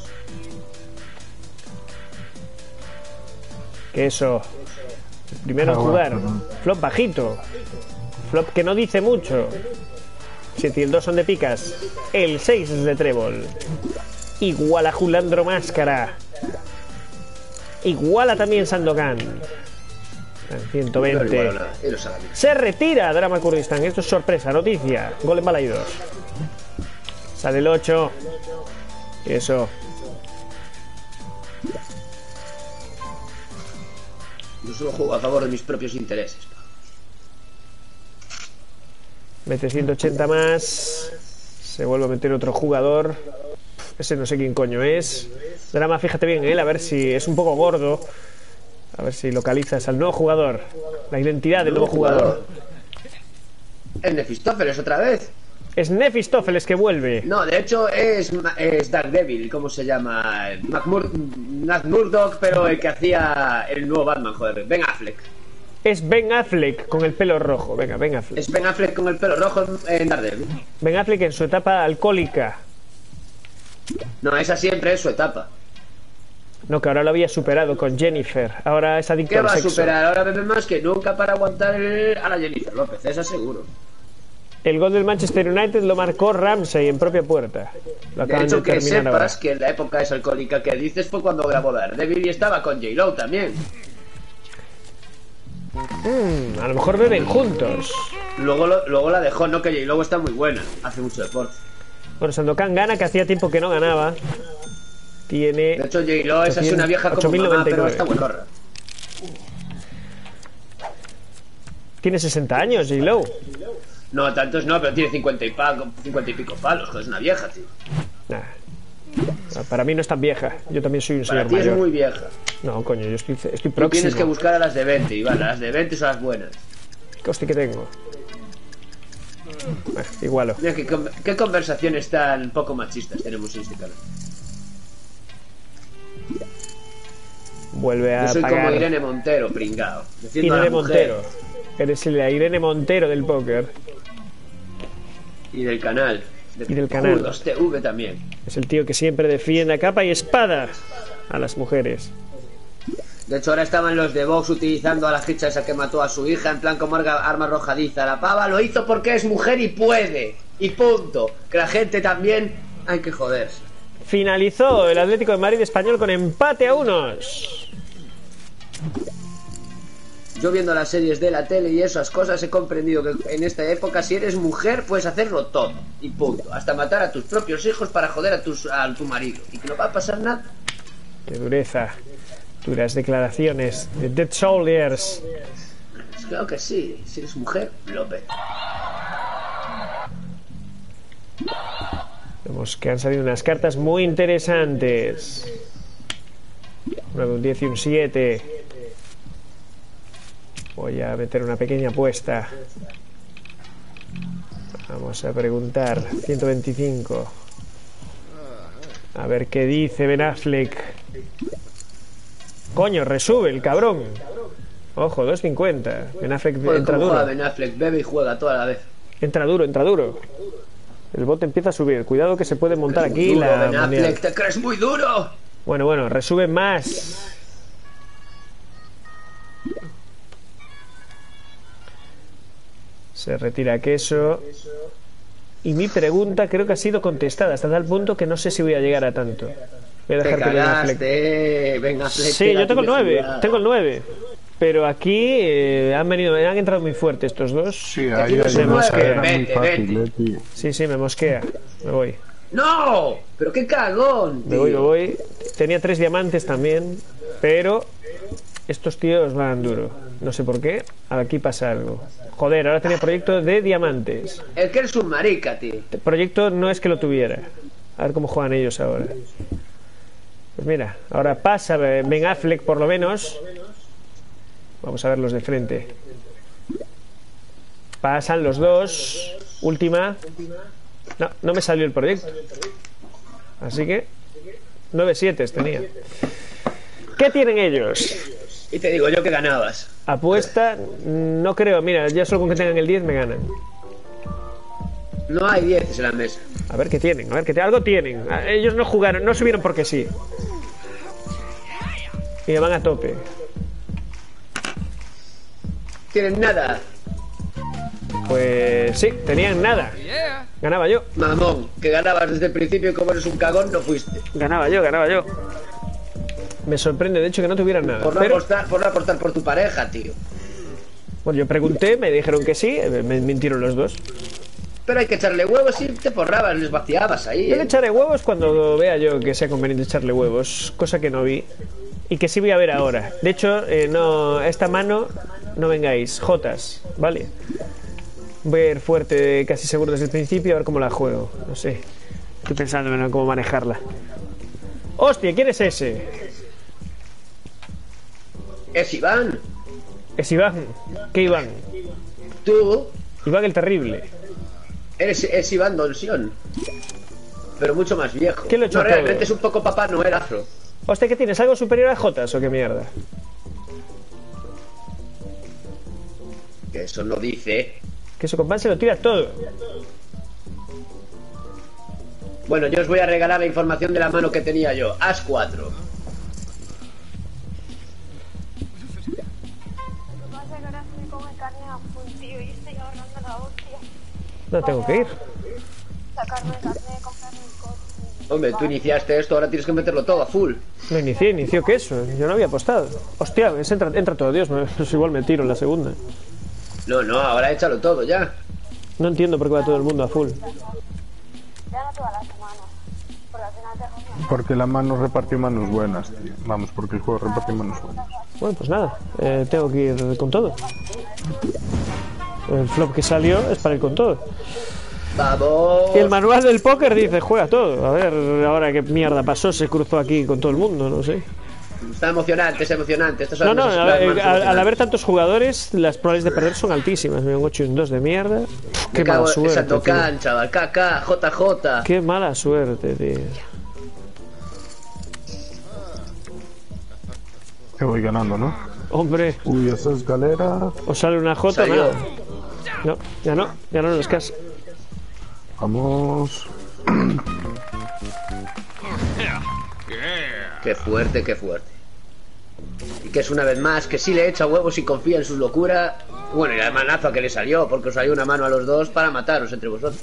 Queso. El primero en jugar. Flop bajito. Flop que no dice mucho. 7 y el 2 son de picas. El 6 es de trébol. Iguala Julandro Máscara. Iguala también Sandokan. 120. Se retira Drama Kurdistan. Esto es sorpresa, noticia. Gol en Balaidos. Sale el 8. Eso. Yo solo juego a favor de mis propios intereses. Mete 180 más. Se vuelve a meter otro jugador. Ese no sé quién coño es. Drama, fíjate bien él, a ver si es un poco gordo. A ver si localizas al nuevo jugador. La identidad del nuevo jugador. Es Nefistófeles otra vez. Es Nefistófeles que vuelve. No, de hecho es Daredevil. ¿Cómo se llama? Matt Murdock, pero el que hacía el nuevo Batman, joder. Ben Affleck. Es Ben Affleck con el pelo rojo. Venga, Ben Affleck. Es Ben Affleck con el pelo rojo en Daredevil. Ben Affleck en su etapa alcohólica. No, esa siempre es su etapa. No, que ahora lo había superado con Jennifer. Ahora es adicto ¿Qué al va a sexo. superar? Ahora bebe más que nunca para aguantar a la Jennifer López, eso seguro. El gol del Manchester United lo marcó Ramsey en propia puerta. Lo De acaban hecho, de que terminar sepas ahora. que en la época esa alcohólica que dices fue cuando grabó Daredevil y estaba con J-Lo también. A lo mejor beben juntos. Luego la dejó, no, que J-Lo está muy buena, hace mucho deporte. Bueno, Sandokan gana, que hacía tiempo que no ganaba. Tiene... De hecho, J-Lo esa es una vieja como mamá, pero está buenorra. Tiene 60 años, J-Lo. No, tantos no, pero tiene 50 y pico palos, joder, es una vieja, tío. Nah. Para mí no es tan vieja. Yo también soy un Para señor ti mayor. es muy vieja. No, coño, yo estoy Tú próximo. tienes que buscar a las de 20, Iván, las de 20 son las buenas. ¿Qué hostia que tengo? Igualo. Mira, ¿qué conversaciones tan poco machistas tenemos en este canal? Vuelve a Yo soy pagar. como Irene Montero, pringao. Defiendo a la Irene mujer. Montero. Eres la Irene Montero del póker. Y del canal. Y del canal. Kurdos TV también. Es el tío que siempre defiende a capa y espada a las mujeres. De hecho, ahora estaban los de Vox utilizando a la ficha esa que mató a su hija en plan como arma arrojadiza. La pava lo hizo porque es mujer y puede. Y punto. Que la gente también hay que joderse. Finalizó el Atlético de Madrid español con empate a unos. Yo viendo las series de la tele y esas cosas he comprendido que en esta época si eres mujer puedes hacerlo todo. Y punto. Hasta matar a tus propios hijos para joder a tu marido. Y que no va a pasar nada. Qué dureza. Duras declaraciones de Dead Soldiers. Pues claro que sí. Si eres mujer, López. Vemos que han salido unas cartas muy interesantes. 9, un 10 y un 7. Voy a meter una pequeña apuesta. Vamos a preguntar. 125. A ver qué dice Ben Affleck. Coño, resube el cabrón. Ojo, 2.50. Ben Affleck entra duro. Ben Affleck bebe y juega toda la vez. Entra duro, entra duro. El bote empieza a subir. Cuidado que se puede montar aquí Duro, la Ben mundial. Affleck, te crees muy duro. Bueno, resube más. Se retira queso. Y mi pregunta creo que ha sido contestada hasta tal punto que no sé si voy a llegar a tanto. Voy a dejar que Ben Affleck. Ben Affleck. Sí, yo tengo el 9. Tengo el 9. Pero aquí han entrado muy fuerte estos dos. Sí, Aquí ahí no se hay mueve. una era muy Vente, fácil, vente. tío. Sí, me mosquea. Me voy. ¡No! ¡Pero qué cagón, tío! Me voy. Tenía 3 diamantes también. Pero estos tíos van duro. No sé por qué. Aquí pasa algo. Joder, ahora tenía proyecto de diamantes. El que eres un marica, tío. El proyecto no es que lo tuviera. A ver cómo juegan ellos ahora. Pues mira, ahora pasa Ben Affleck por lo menos. Vamos a verlos de frente. Pasan los dos. Última. No, no me salió el proyecto. Así que 9-7 tenía. ¿Qué tienen ellos? Y te digo yo que ganabas. Apuesta, no creo. Mira, ya solo con que tengan el 10 me ganan. No hay 10 en la mesa. A ver qué tienen, a ver qué algo tienen. Ellos no jugaron, no subieron porque sí. Y van a tope. ¿Tienen nada? Pues sí, tenían nada. Ganaba yo. Mamón, que ganabas desde el principio y como eres un cagón no fuiste. Ganaba yo. Me sorprende, de hecho, que no tuvieran nada. Por no apostar por tu pareja, tío. Bueno, yo pregunté, me dijeron que sí, me mintieron los dos. Pero hay que echarle huevos y te forrabas, les vaciabas ahí. Yo le echaré huevos cuando vea yo que sea conveniente echarle huevos, cosa que no vi. Y que sí voy a ver ahora. De hecho, no, esta mano, no vengáis, jotas, ¿vale? Voy a ir fuerte, casi seguro desde el principio, a ver cómo la juego. No sé. Estoy pensando en cómo manejarla. ¡Hostia! ¿Quién es ese? Es Iván. Es Iván. ¿Qué Iván? Tú Iván el Terrible. es Iván Donsión. Pero mucho más viejo. ¿Qué lo he hecho no, todo? realmente es un poco Papá Noel afro. Hostia, ¿qué tienes? ¿Algo superior a Jotas o qué mierda? Que eso no dice. Que su compadre se lo tira todo. Bueno, yo os voy a regalar la información de la mano que tenía yo. As 4. No tengo que ir. Hombre, tú iniciaste esto, ahora tienes que meterlo todo a full. Lo inició que eso. Yo no había apostado. Hostia, entra todo Dios. Pues igual me tiro en la segunda. No, ahora échalo todo ya. No entiendo por qué va todo el mundo a full. Porque la mano repartió manos buenas, tío. Vamos, porque el juego repartió manos buenas. Bueno, pues nada. Tengo que ir con todo. El flop que salió es para ir con todo. ¡Vamos! Y el manual del póker dice, juega todo. A ver, ahora qué mierda pasó, se cruzó aquí con todo el mundo, no sé. Está emocionante, es emocionante. Estos No, son no, los planes más al haber tantos jugadores, las probabilidades de perder son altísimas. Un 8 y un 2 de mierda. Qué Me mala cago en suerte, Sandokan, tío. chaval. KK, JJ. Qué mala suerte, tío. Te voy ganando, ¿no? Hombre, Uy, esa escalera. os sale una J, Salió. nada. No, ya no nos casa. Vamos. Qué fuerte, qué fuerte. Y que es una vez más que sí le echa huevos y confía en su locura. Bueno, y la manaza que le salió, porque os salió una mano a los dos para mataros entre vosotros.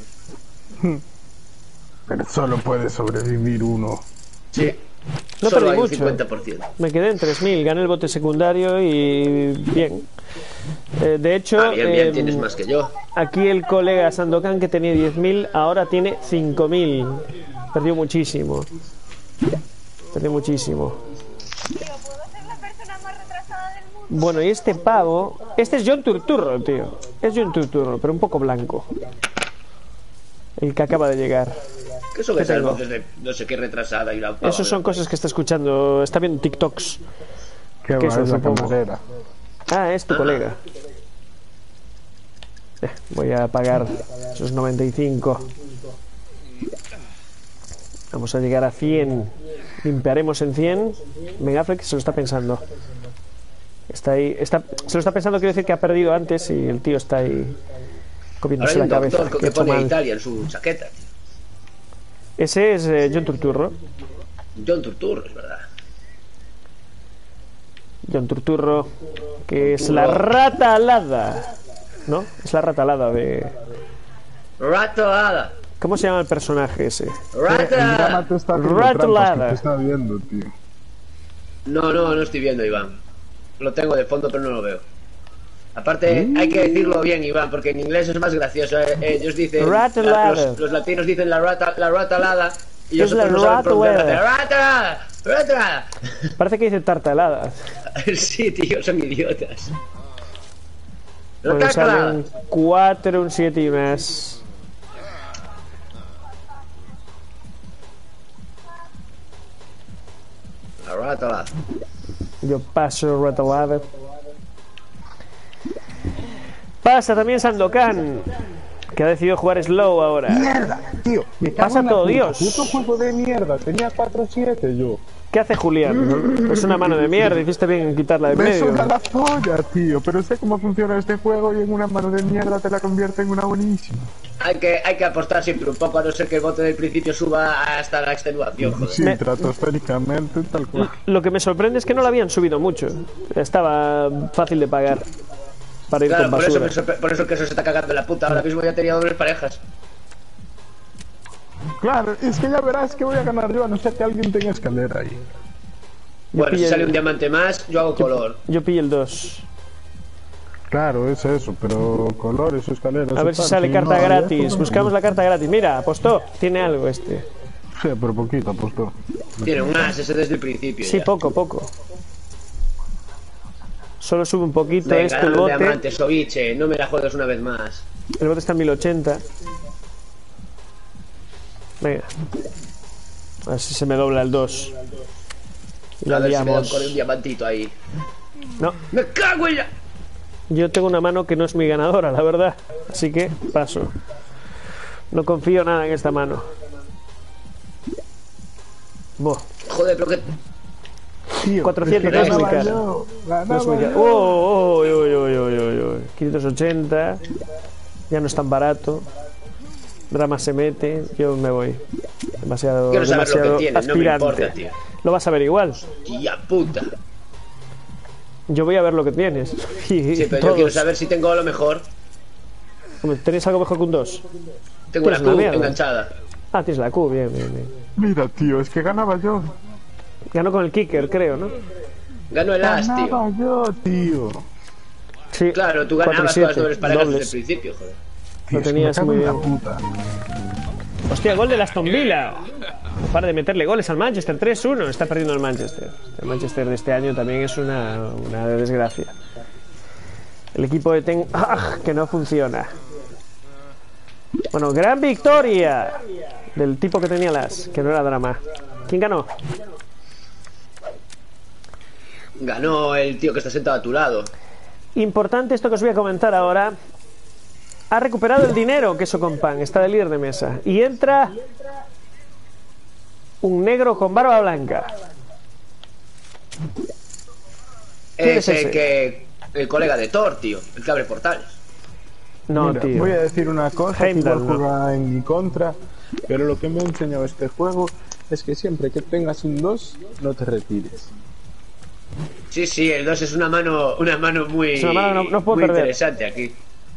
Pero solo puede sobrevivir uno. Sí. No Solo perdí hay un mucho. 50%. Me quedé en 3000, gané el bote secundario y bien. De hecho, Bien, tienes más que yo. aquí el colega Sandokan que tenía 10.000, ahora tiene 5.000. Perdió muchísimo. Bueno, y este pavo, este es John Turturro, tío. Es John Turturro, pero un poco blanco. El que acaba de llegar. Que eso ¿Qué que tengo? salgo desde no sé qué retrasada y la Esos son cosas que está escuchando, está viendo TikToks. Que ¿Qué va, eso, es la supongo? camarera. Ah, es tu colega. Voy a pagar esos 95. Vamos a llegar a 100. Limpiaremos en 100. Ben Affleck se lo está pensando. Está ahí. Se lo está pensando, quiero decir que ha perdido antes y el tío está ahí comiéndose Ahora hay la un cabeza. doctor Que ha que hecho pone mal. Italia en su chaqueta, tío. Ese es John Turturro. John Turturro, es verdad. John Turturro, que es la rata alada. ¿No? Es la rata alada de... Rata. ¿Cómo se llama el personaje ese? El Rata. drama te está haciendo Ratolada. trampas, que te está viendo, tío. No estoy viendo, Iván. Lo tengo de fondo, pero no lo veo. Aparte, hay que decirlo bien, Iván, porque en inglés es más gracioso. Ellos dicen... Ratalada. Los latinos dicen la rata alada. Y Es la nosotros no sabemos pronunciar. ratalada. Rata. Parece que dice tartalada. Sí, tío, son idiotas. Bueno, Rata. salen 4, un 7 y más. La rata. Yo paso ratalada. Pasa también Sandokan. Que ha decidido jugar slow ahora. ¡Mierda, tío! Me Pasa cago en la todo, puta, Dios. Puto juego de mierda. Tenía 4-7 yo. ¿Qué hace Julián? Es una mano de mierda, hiciste bien en quitarla de Me medio. suena la polla, tío. Pero sé cómo funciona este juego y en una mano de mierda te la convierte en una buenísima. Hay que apostar siempre un poco, a no ser que el bote del principio suba hasta la extenuación, joder. Sí, estratosféricamente, tal cual. Lo que me sorprende es que no la habían subido mucho. Estaba fácil de pagar para ir Claro, con basura. por eso que eso se está cagando en la puta. Ahora mismo ya tenía dobles parejas. Claro, es que ya verás que voy a ganar yo, a no ser que alguien tenga escalera ahí. Bueno, si pillé sale el- un diamante más, yo hago color. Yo pillé el 2. Claro, es eso, pero colores, escaleras... A ver si sale carta gratis. Buscamos la carta gratis. Mira, apostó. Tiene algo este. Sí, pero poquito apostó. Tiene un as, ese desde el principio. Sí, ya. poco. Solo sube un poquito Venga, esto el dame un bote. diamante, Soviche, no me la juegues una vez más. El bote está en 1080. Venga. A ver si se me dobla el 2. Ya A ver si me dan liamos. con un diamantito ahí. No, ¡Me cago en la! yo tengo una mano que no es muy ganadora, la verdad. Así que paso. No confío nada en esta mano. Buah, Joder, pero que... Tío, 400, es que no es muy ganaba cara. yo, no es muy ganaba caro. yo. Oh. 580. Ya no es tan barato. Drama se mete. Yo me voy. Demasiado, Quiero saber lo que demasiado tiene, no me aspirante. importa, tío. Lo vas a ver igual. ¡Tía puta! Yo voy a ver lo que tienes. Sí, pero yo quiero saber si tengo lo mejor. Hombre, ¿tenéis algo mejor que un 2? Tengo la Tienes una Q mierda. enganchada. Ah, tienes la Q, bien. Mira, tío, es que ganaba yo. Ganó con el kicker, creo, ¿no? Gano el as, Ganaba tío. yo, tío. Sí. Claro, tú 4 y ganabas 7, todas las dobles parejas desde el dobles. principio, joder. Tío, Lo es que tenías me cago muy en la bien. puta. Hostia, gol de Aston Villa. No para de meterle goles al Manchester. 3-1. Está perdiendo el Manchester. El Manchester de este año también es una desgracia. El equipo de Ten Hag que no funciona. Bueno, gran victoria del tipo que tenía las, que no era drama. ¿Quién ganó? Ganó el tío que está sentado a tu lado. Importante esto que os voy a comentar ahora. Ha recuperado el dinero Queso con Pan, está de líder de mesa. Y entra un negro con barba blanca. ¿Quién es ese? El colega de Thor, tío. El que abre portales. No, Mira, tío. voy a decir una cosa que Heimdall, igual no. juega en mi contra, pero lo que me ha enseñado este juego es que siempre que tengas un 2, no te retires. Sí, el 2 es una mano muy, Es una mano que no puedo muy perder. interesante aquí.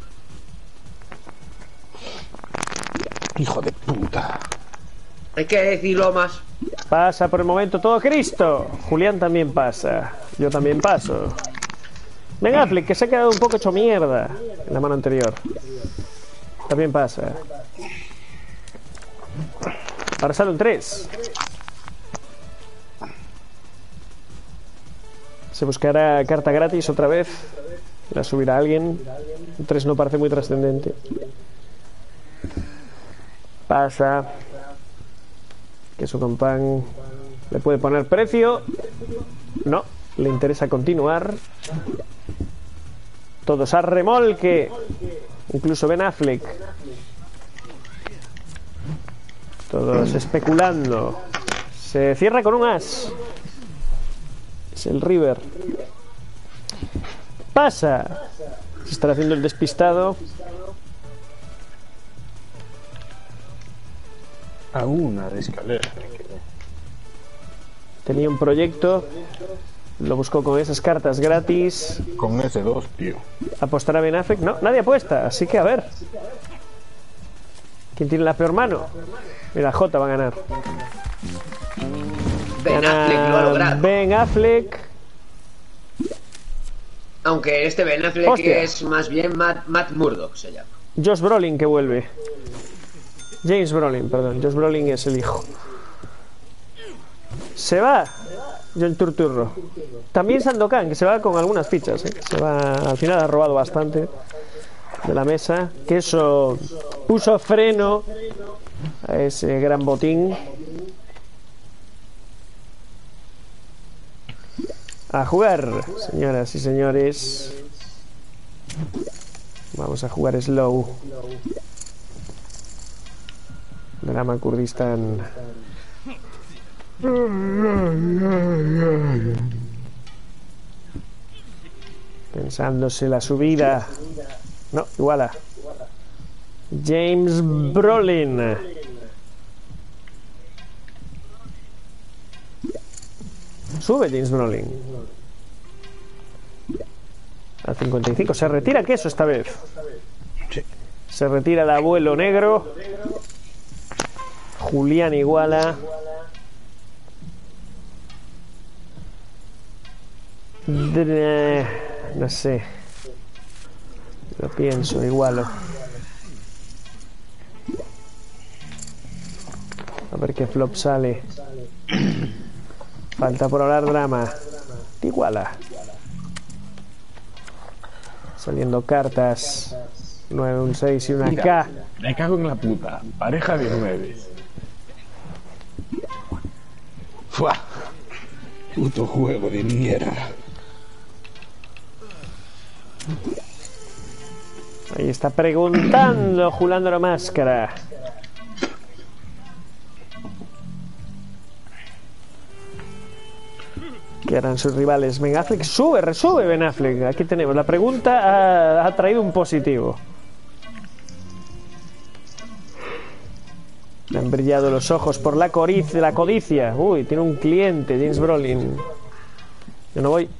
Hijo de puta. Hay que decirlo más. Pasa por el momento todo Cristo. Julián también pasa. Yo también paso. Venga, Affleck, que se ha quedado un poco hecho mierda en la mano anterior. También pasa. Ahora sale un 3. Se buscará carta gratis otra vez. La subirá alguien. Un 3 no parece muy trascendente. Pasa. Queso con Pan. Le puede poner precio. No, le interesa continuar. Todos a remolque. Incluso Ben Affleck. Todos especulando. Se cierra con un as. Es el River. Pasa. Se estará haciendo el despistado. A una de escalera. Tenía un proyecto. Lo buscó con esas cartas gratis. Con ese 2, tío. ¿Apostará Ben Affleck? No, nadie apuesta. Así que a ver. ¿Quién tiene la peor mano? Mira, J va a ganar. Ben Affleck lo ha logrado. Ben Affleck. Aunque este Ben Affleck Hostia. es más bien Matt Murdock, se llama. Josh Brolin que vuelve. James Brolin, perdón. Josh Brolin es el hijo. Se va John Turturro. También Sandokan, que se va con algunas fichas, ¿eh? Se va, al final ha robado bastante de la mesa. Que eso puso freno a ese gran botín. A jugar, señoras y señores. Vamos a jugar slow. Drama Kurdistán. Pensándose la subida. No, iguala. James Brolin. Sube James Brolin. A 55. Se retira queso esta vez. Se retira el abuelo negro. Julián iguala. No sé. Lo pienso, igualo. A ver qué flop sale. Falta por hablar drama. Iguala. Saliendo cartas. 9, un 6 y una K. Me cago en la puta. Pareja de 9. ¡Fua! Puto juego de mierda. Ahí está preguntando Julando la máscara. ¿Qué harán sus rivales? Ben Affleck sube, resube Ben Affleck. Aquí tenemos. La pregunta ha traído un positivo. Le han brillado los ojos por la codicia. Uy, tiene un cliente, James Brolin. Yo no voy.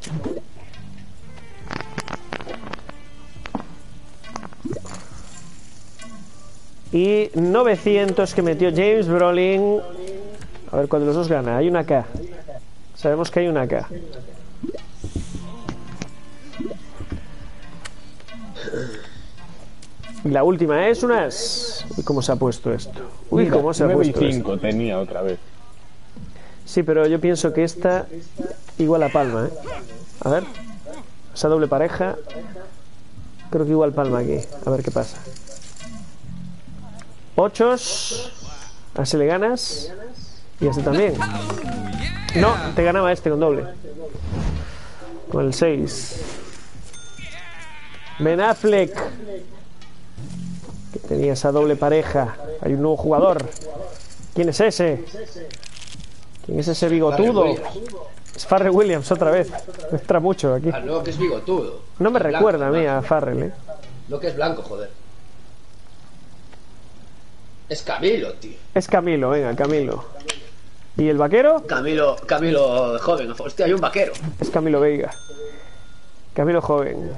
Y 900 que metió James Brolin. A ver cuál de los dos gana. Hay una K. Sabemos que hay una K. Y la última es unas... Uy, ¿cómo se ha puesto esto? Uy, Mira, ¿cómo se ha puesto 5 esto? tenía otra vez. Sí, pero yo pienso que esta igual a palma, ¿eh? A ver. Esa doble pareja. Creo que igual palma aquí. A ver qué pasa. 8. Así le ganas. Y este también. No, te ganaba este con doble. Con el 6. Ben Affleck, que tenía esa doble pareja. Hay un nuevo jugador. ¿Quién es ese? ¿Quién es ese bigotudo? Es Farrell Williams otra vez. Me extra mucho aquí. Ah, no, que es bigotudo. No me Es recuerda blanco, a mí a Farrell, ¿eh? No, que es blanco, joder. Es Camilo, tío. Es Camilo, venga, Camilo. ¿Y el vaquero? Camilo joven. Hostia, hay un vaquero. Es Camilo Veiga. Camilo joven.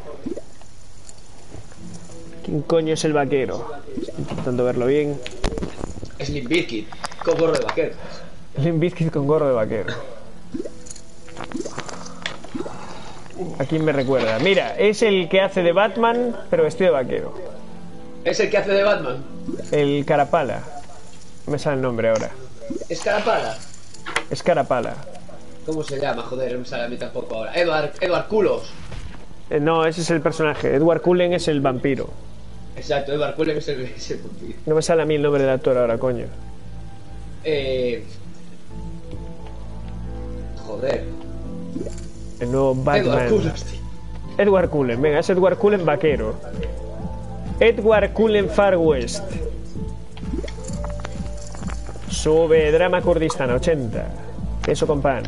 ¿Quién coño es el vaquero? Estoy intentando verlo bien. Es Limp Bizkit, con gorro de vaquero. Limp Bizkit con gorro de vaquero. ¿A quién me recuerda? Mira, es el que hace de Batman, pero vestido de vaquero. Es el que hace de Batman. El Carapala. No me sale el nombre ahora. Es Carapala. Es Carapala. ¿Cómo se llama? Joder, no me sale a mí tampoco ahora. Edward Culos. No, ese es el personaje. Edward Cullen es el vampiro. Exacto, Edward Cullen es el vampiro. No me sale a mí el nombre del actor ahora, coño. Joder. El nuevo Batman. Edward Culos, tío. Edward Cullen, venga, es Edward Cullen vaquero. Edward Cullen Far West. Sube Drama Kurdistán 80. Queso con pan.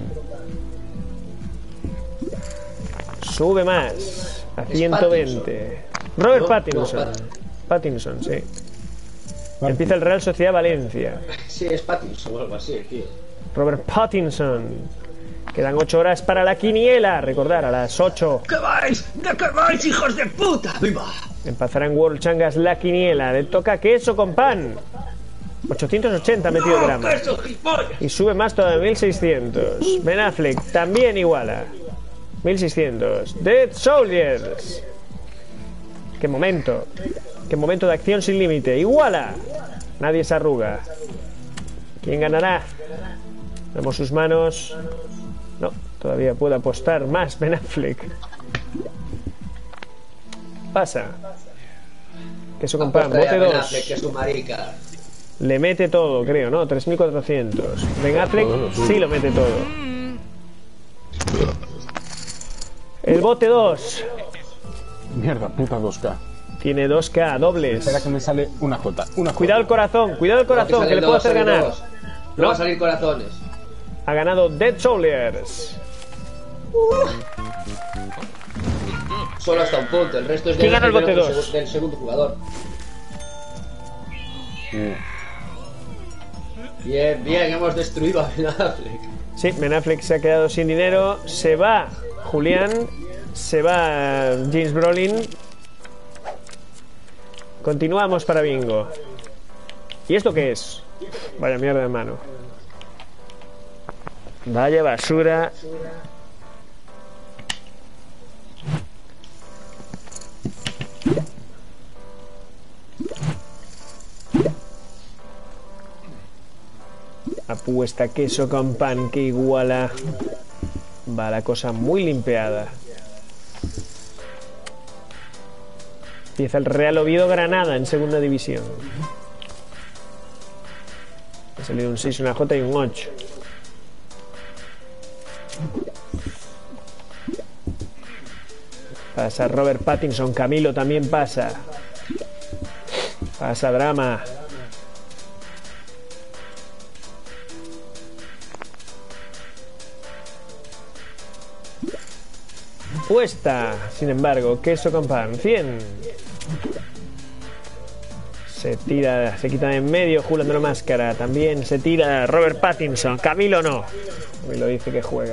Sube más a 120. Robert Pattinson. Pattinson, sí. Empieza el Real Sociedad Valencia. Sí, es Pattinson o algo así, tío. Robert Pattinson. Quedan 8 horas para la quiniela. Recordar, a las 8 ¿Qué vais? ¿De qué vais, hijos de puta? ¡Viva! empezará en World Changas la quiniela. Le toca queso con pan. 880 metido Drama. ¡Queso, gilipollas! Y sube más todavía, 1600. Ben Affleck también iguala. 1600. Dead Soldiers. Qué momento. Qué momento de acción sin límite. Iguala. Nadie se arruga. ¿Quién ganará? Vemos sus manos. No, todavía puede apostar más Ben Affleck. Pasa. Queso con pan. Bote 2. Que es un marica. Le mete todo, creo, ¿no? 3400. Ben Affleck sí lo mete todo. El bote 2. Mierda, puta 2K. Tiene 2K, dobles. Espera que me sale una J. Cuidado el corazón, que le puedo hacer ganar. No va a salir corazones. Ha ganado Dead Soldiers. Solo hasta un punto, el resto es ¿Quién gana el bote 2? del segundo jugador. Bien, bien, hemos destruido a Ben Affleck. Sí, Ben Affleck se ha quedado sin dinero. Se va Julián. Se va James Brolin. Continuamos para bingo. ¿Y esto qué es? Vaya mierda de mano. Vaya basura. Apuesta queso con pan que iguala. Va la cosa muy limpiada. Empieza el Real Oviedo Granada en segunda división. Ha salido un 6, una J y un 8. Pasa Robert Pattinson. Camilo también pasa. Pasa Drama. Puesta, sin embargo, queso con pan, 100. Se tira, se quita de en medio, Julián la máscara. También se tira Robert Pattinson. Camilo no. Camilo dice que juega.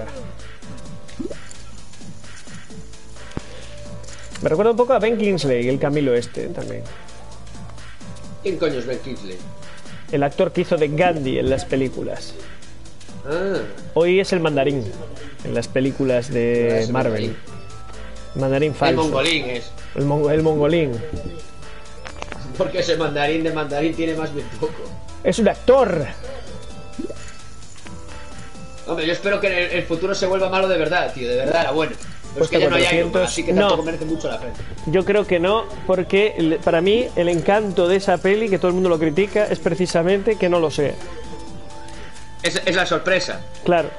Me recuerda un poco a Ben Kingsley, el Camilo este también. ¿Quién coño es Ben Kingsley? El actor que hizo de Gandhi en las películas. Ah, Hoy es el mandarín en las películas de ese Marvel. Mandarín el falso. mongolín es. El mongolín. Porque ese mandarín de mandarín tiene más bien poco. Es un actor. Hombre, yo espero que en el futuro se vuelva malo de verdad, tío. De verdad era bueno. Pero es Cuesta que ya no hay Iron 400. Man, así que tampoco merece mucho la pena. Yo creo que no, porque para mí el encanto de esa peli, que todo el mundo lo critica, es precisamente que no lo sea. Es la sorpresa. Claro.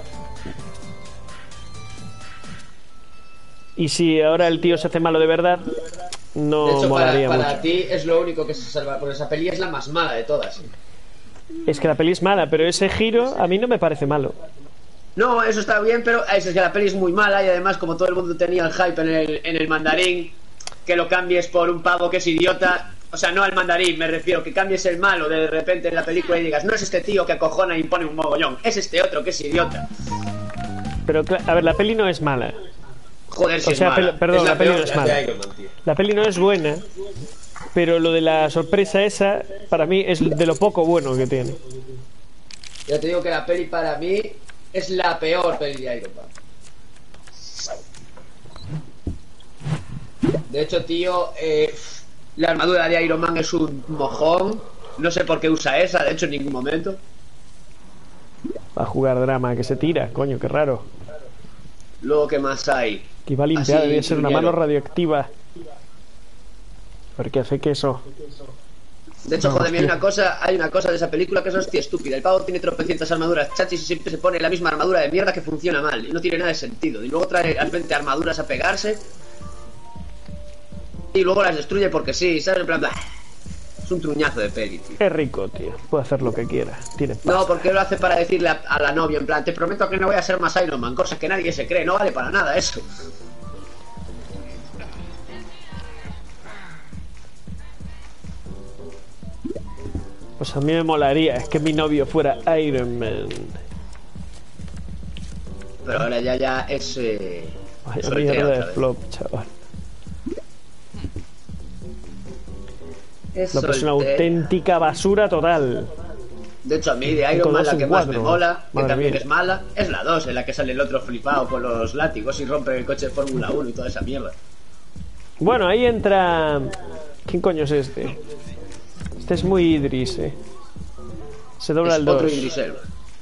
Y si ahora el tío se hace malo de verdad, no De hecho, molaría para mucho. ti es lo único que se salva. Porque esa peli es la más mala de todas. Es que la peli es mala, pero ese giro a mí no me parece malo. No, eso está bien, pero es que la peli es muy mala. Y además, como todo el mundo tenía el hype en el mandarín, que lo cambies por un pavo que es idiota. O sea, no al mandarín, me refiero, que cambies el malo de repente en la película y digas, no es este tío que acojona y impone un mogollón, es este otro que es idiota. Pero, a ver, la peli no es mala. Joder, si O sea, es mala. perdón, es la peli peor no es de las de mala. Iron Man, tío. La peli no es buena, pero lo de la sorpresa esa, para mí, es de lo poco bueno que tiene. Ya te digo que la peli para mí es la peor peli de Iron Man. De hecho, tío, la armadura de Iron Man es un mojón. No sé por qué usa esa, de hecho, en ningún momento. Va a jugar Drama, que se tira, coño, qué raro. Luego, ¿qué más hay? Que iba a limpiar, Así, debía ser una truñero. mano radioactiva. A ver qué hace queso. De hecho, joder, hay una cosa de esa película que es hostia estúpida. El pavo tiene tropecientas armaduras chachis y siempre se pone la misma armadura de mierda que funciona mal y no tiene nada de sentido. Y luego trae al frente armaduras a pegarse y luego las destruye porque sí, ¿sabes? En plan, bah. Es un truñazo de peli, tío. Es rico, tío. Puede hacer lo que quiera. Tiene pasta. No, porque lo hace para decirle a la novia, en plan, te prometo que no voy a ser más Iron Man, cosa que nadie se cree, no vale para nada eso. Pues a mí me molaría, es que mi novio fuera Iron Man. Pero ahora ya es... Vaya soltero mierda otra de vez. flop, chaval. Es No, pues es una soltero. auténtica basura total. De hecho, a mí de Iron Con Man dos la que en más me cuatro. mola, que Madre también mía. es mala, es la 2, en la que sale el otro flipado con los látigos y rompe el coche de Fórmula 1 y toda esa mierda. Bueno, ahí entra... ¿Quién coño es este? Este es muy Idris, Se dobla Es el 2. otro Idris Elba.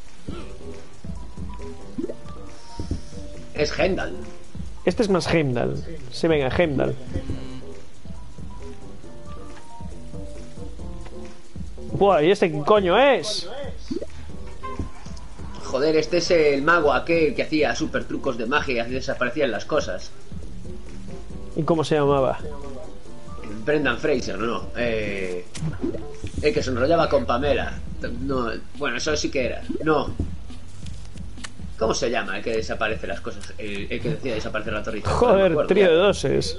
Es Hendal. Este es más Heimdall. Sí, venga, Heimdall. Buah, ¿y este qué coño es? Joder, este es el mago aquel que hacía super trucos de magia y desaparecían las cosas. ¿Y cómo se llamaba? Brendan Fraser, no. El que se enrollaba con Pamela. No, bueno, eso sí que era. No. ¿Cómo se llama el que desaparece las cosas? El que decía desaparecer la Torre Eiffel. Joder, No me acuerdo, trío ya. de doses.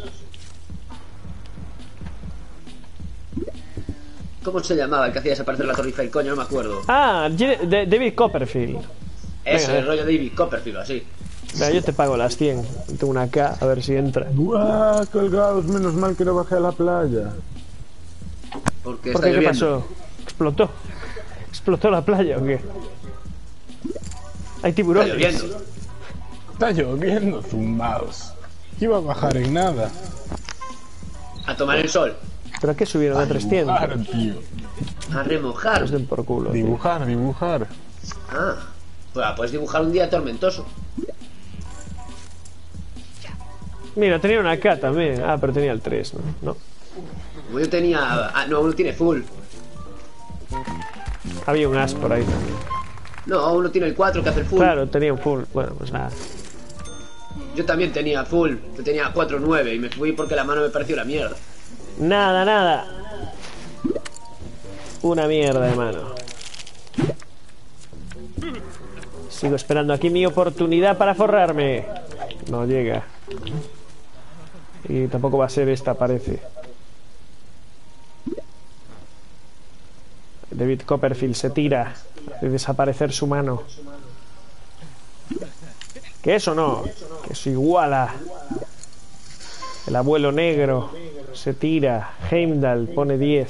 ¿Cómo se llamaba el que hacía desaparecer la Torre Eiffel? Coño, no me acuerdo. Ah, David Copperfield. Ese, Venga, el rollo de David Copperfield, así. Venga, yo te pago las 100. Tengo una K, a ver si entra. ¡Buah! Colgados, menos mal que no bajé a la playa. Porque ¿Por está qué? ¿Qué lloviendo. pasó? ¿Explotó? ¿Explotó la playa o qué? Hay Está tiburones. lloviendo. Está lloviendo, zumbaos. Iba a bajar en nada. A tomar el sol. ¿Pero a qué subieron a 300? Dibujar, tío. A remojar. Nos den por culo. tío. Dibujar. Ah. Pues puedes dibujar un día tormentoso. Mira, tenía una K también. Ah, pero tenía el 3, ¿no? No. Como yo tenía... Ah, no, uno tiene full. Había un as por ahí también. No, uno tiene el 4 que hace el full. Claro, tenía un full. Bueno, pues nada. Yo también tenía full. Yo tenía 4-9 y me fui porque la mano me pareció la mierda. Nada. Una mierda de mano. Sigo esperando aquí mi oportunidad para forrarme. No llega. Y tampoco va a ser esta, parece. David Copperfield se tira de desaparecer su mano. Que eso no, que eso iguala. El abuelo negro se tira. Heimdall pone 10.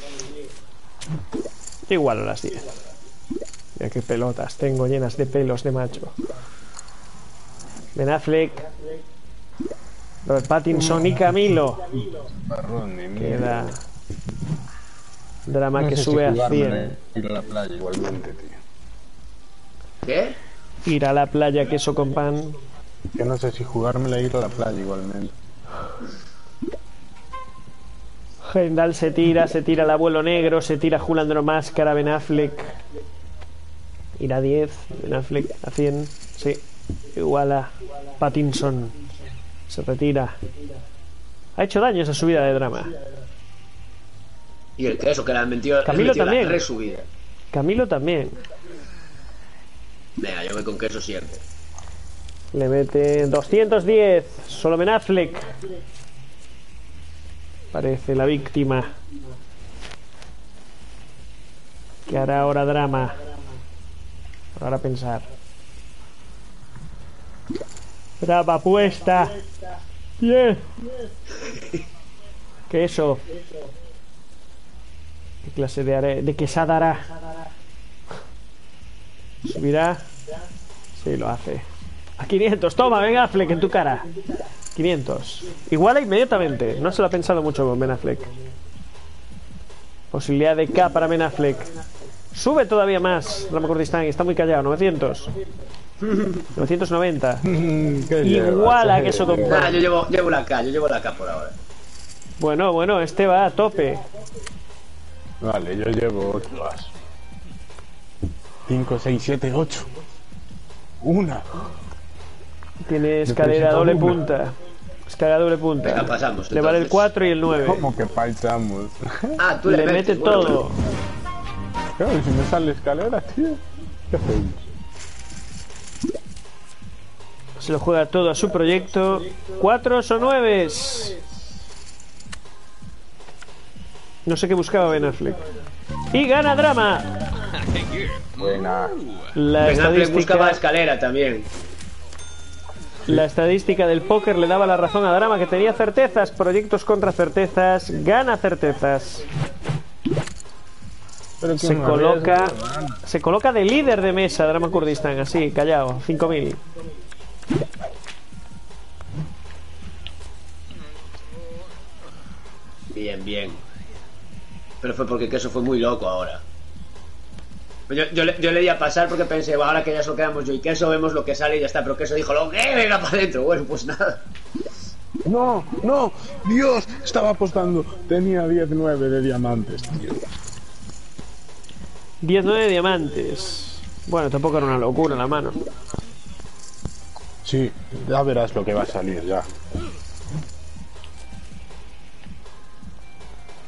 Yo igualo las 10. Mira qué pelotas tengo llenas de pelos de macho. Ben Affleck, Robert Pattinson y Camilo. Barrón, ni Queda drama No que sé si sube a jugármela, 100. ir a la playa igualmente, tío. ¿Qué? Ir a la playa, queso con pan. Que no sé si jugármela ir a la playa igualmente. Heimdall se tira el abuelo negro, se tira Julandro Máscara, Ben Affleck. Ir a 10, Ben Affleck a 100, sí. Igual a Pattinson. Se retira. Ha hecho daño esa subida de drama. Y el queso que le han metido, Camilo también. la resubida. Camilo también. Venga, yo voy con queso siempre. Le mete 210. Solo Ben Affleck parece la víctima. ¿Qué hará ahora drama? Ahora pensar. Drama puesta. Bien. Queso. ¿Qué clase de quesada hará? ¿Subirá? Sí, lo hace. A 500, toma, Ben Affleck en tu cara. 500. Iguala inmediatamente. No se lo ha pensado mucho con Ben Affleck. Posibilidad de K para Ben Affleck. Sube todavía más Drama Kurdistán. Está muy callado. 900. 990. Iguala que eso con Nah, yo llevo la K, yo llevo la K por ahora. Bueno, este va a tope. Vale, yo llevo 8 as. 5, 6, 7, 8. Una. Tiene escalera doble punta. Escalera doble punta. Venga, pasamos, Le vale el entonces. 4 y el 9. ¿Cómo que paisamos? Ah, tú Le le mete metes, bueno, todo. Claro, si me sale escalera, tío. ¿Qué hacemos? Se lo juega todo a su proyecto. 4 o 9. No sé qué buscaba Ben Affleck. Y gana drama. Buena. La Ben Affleck buscaba estadística, escalera también. la estadística del póker le daba la razón a drama, que tenía certezas. Proyectos contra certezas. Gana certezas. Pero Se coloca de líder de mesa Drama Kurdistán, así, callado, 5000. Bien. Pero fue porque queso fue muy loco ahora. Yo le di a pasar porque pensé, "Bueno, ahora que ya solo quedamos yo y queso, vemos lo que sale y ya está". Pero queso dijo, "Lo que venga para adentro". Bueno, pues nada. No, Dios, estaba apostando. Tenía 19 de diamantes, tío. 19 diamantes. Bueno, tampoco era una locura la mano. Sí, ya verás lo que va a salir ya.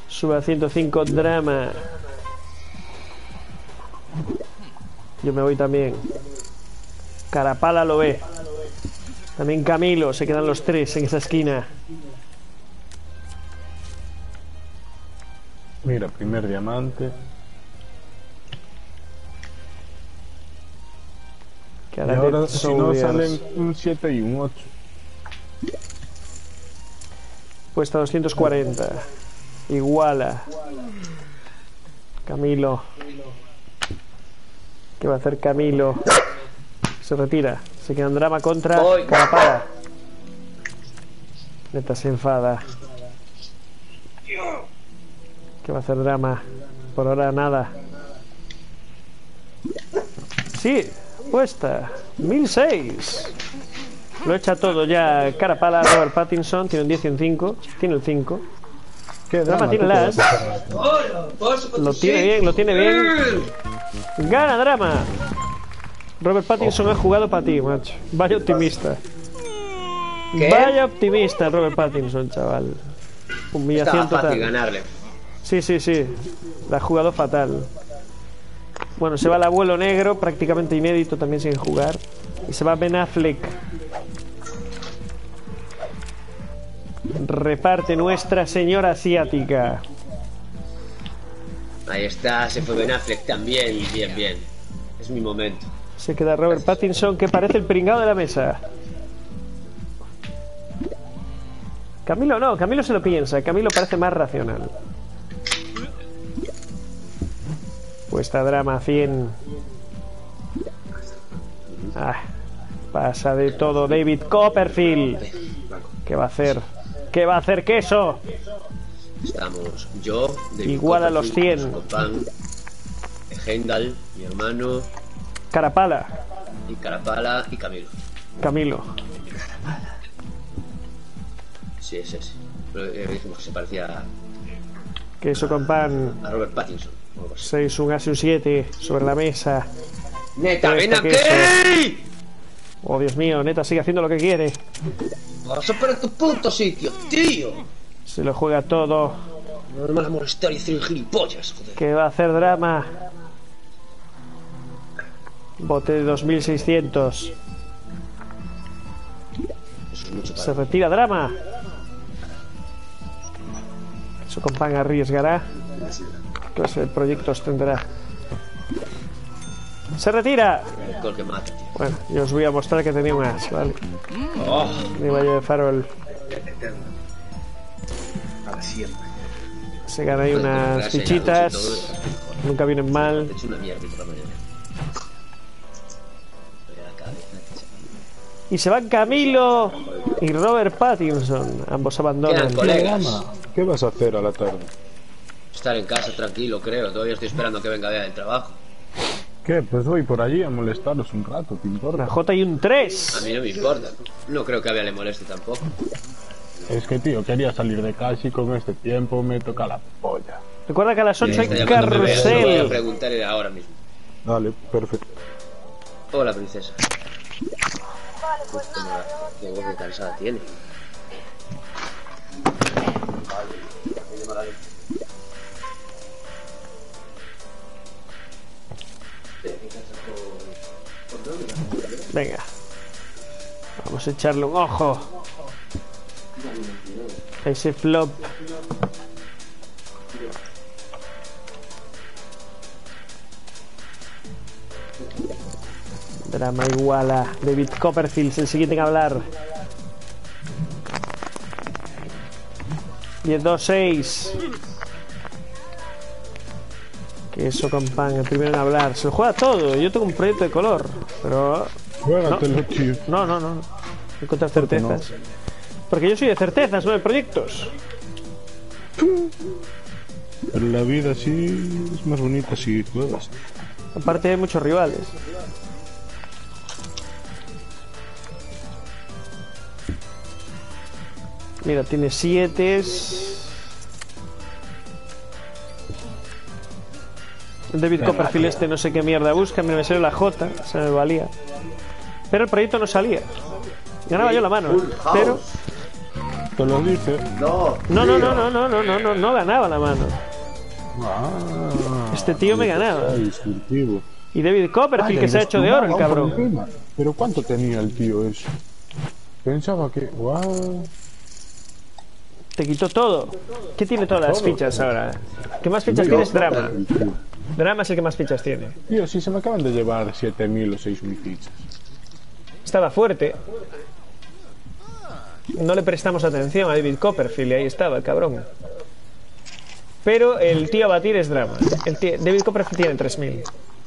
Sube a 105 drama. Yo me voy también. Carapala lo ve. También Camilo. Se quedan los tres en esa esquina. Mira, primer diamante. Y ahora, si no, salen un 7 y un 8. Puesta 240. Iguala. Camilo. ¿Qué va a hacer Camilo? Se retira. Se queda en drama contra Carapala. Neta se enfada. ¿Qué va a hacer drama? Por ahora nada. Sí, puesta 1006. Lo echa todo ya Carapala. Robert Pattinson tiene un 10 y un 5. Tiene el 5. Drama tiene las. Lo tiene bien, lo tiene bien. Gana Drama. Robert Pattinson ha jugado para ti, macho. Vaya optimista. ¿Qué? Vaya optimista Robert Pattinson, chaval. Humillación Estaba fácil total. ganarle. Sí, sí, sí. La ha jugado fatal. Bueno, se va el abuelo negro, prácticamente inédito también sin jugar. Y se va Ben Affleck. Reparte Nuestra Señora Asiática. Ahí está, se fue Ben Affleck también. Bien, bien. Es mi momento. Se queda Robert Pattinson, que parece el pringado de la mesa. Camilo no, Camilo se lo piensa. Camilo parece más racional. Puesta Drama 100. Pasa de todo David Copperfield. ¿Qué va a hacer? ¿Qué va a hacer Queso? Estamos yo, David Igual a los Copperfield, 100. Copán, Heimdall, mi hermano, Carapala. y Carapala y Camilo. Camilo. Sí, es ese. Pero dijimos que se parecía Queso con pan. a Robert Pattinson. 6, un as y un 7 sobre la mesa. ¡Neta, ven Esto, aquí! Oh, Dios mío, Neta sigue haciendo lo que quiere. ¡Vas a perder tu puto sitio, tío! Se lo juega todo. No me vas a molestar y hacer gilipollas, joder. ¿Qué va a hacer Drama? Bote de 2600. Eso es mucho para Se retira Drama. Su compán arriesgará. ¿Qué clase de proyectos tendrá? Se retira. el gol que mata, tío. Bueno, yo os voy a mostrar que tenía un as, ¿vale? Oh, Mi valle de farol. Para siempre. Se gana ahí unas fichitas. Nunca vienen mal. Te he hecho una mierda por la mañana. Pero la cabeza, Y se van Camilo y Robert Pattinson. Ambos abandonan. Quedan colegas. ¿Qué vas a hacer a la tarde? Estar en casa tranquilo, creo. Todavía estoy esperando que venga Bea del trabajo. ¿Qué? Pues voy por allí a molestaros un rato, ¿te importa? Una J y un A 3. mí no me importa. No creo que a Bea le moleste tampoco. Es que, tío, quería salir de casa y con este tiempo me toca la polla. Recuerda que a las 8 Está hay llamándome Bea, se lo voy a carrusel. preguntar ahora mismo. Dale, perfecto. Hola, princesa. Qué voz de cansada tiene. Venga. Vamos a echarle un ojo a ese flop. Drama igual a David Copperfield, el siguiente en hablar. 10-2-6. Queso con pan, el primero en hablar. Se lo juega todo. Yo tengo un proyecto de color, pero Juégatelo, tío. no. Encontrar certezas. Porque yo soy de certezas, no de proyectos. Pero la vida sí es más bonita si juegas. Aparte hay muchos rivales. Mira, tiene 7. David Copperfield este no sé qué mierda busca. Mira, me salió la J, se me valía. Pero el proyecto no salía. Ganaba yo la mano, pero Te lo dije. No. No ganaba la mano. Ah, Este tío me ganaba. distintivo. Y David Copperfield, que se ha hecho de oro, el cabrón. Pero ¿cuánto tenía el tío eso? Pensaba que... Wow. Te quitó todo. ¿Qué tiene todas las fichas ahora? ¿Qué más fichas tienes? Drama. Drama es el que más fichas tiene. Tío, si se me acaban de llevar 7.000 o 6.000 fichas. Estaba fuerte. No le prestamos atención a David Copperfield y ahí estaba el cabrón. Pero el tío a batir es Drama. David Copperfield tiene 3.000.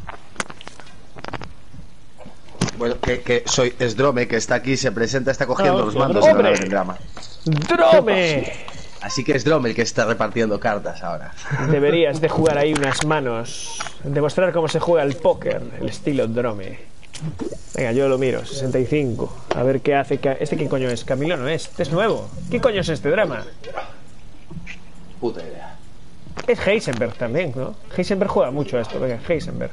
Bueno, es Drome, que está aquí, se presenta, está cogiendo los mandos ¡hombre! del drama. ¡Drome! Así que es Drome el que está repartiendo cartas ahora. Deberías de jugar ahí unas manos. Demostrar cómo se juega el póker, el estilo Drome. Venga, yo lo miro, 65. A ver qué hace. ¿Este qué coño es? Camilo no es. Este es nuevo. ¿Qué coño es este Drama? Puta idea. Es Heisenberg también, ¿no? Heisenberg juega mucho a esto. Venga, Heisenberg.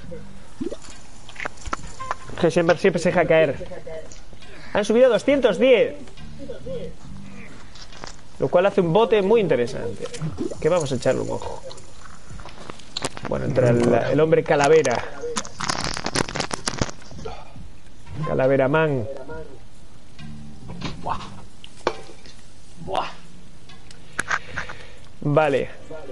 Heisenberg siempre se deja caer. Han subido a 210. Lo cual hace un bote muy interesante. Que vamos a echarle un ojo. Bueno, entra el hombre calavera. Calavera Man. Buah. Vale.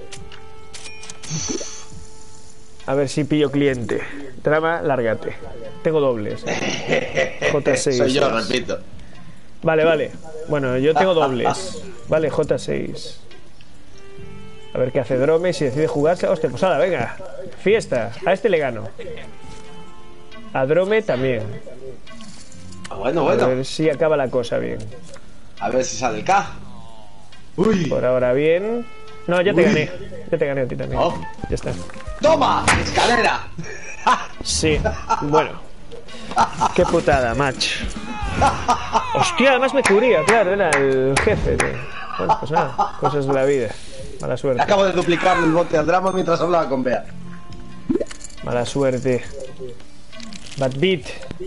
A ver si pillo cliente. Drama, lárgate. Tengo dobles. J6. Soy yo, repito. Vale. Bueno, yo tengo dobles. Vale, J6. A ver qué hace Drome. Si decide jugarse. Hostia, pues ahora, venga. Fiesta. A este le gano. A Drome también. Bueno. A ver si acaba la cosa bien. A ver si sale el K. Uy. Por ahora bien. No, ya te gané. Ya te gané a ti también. Oh. Ya está. ¡Toma! ¡Escalera! Sí. Bueno. Qué putada, macho. Hostia, además me cubría, claro, era el jefe. Bueno, pues nada, cosas de la vida. Mala suerte. Acabo de duplicarle el bote al drama mientras hablaba con Bea. Mala suerte. Bad beat.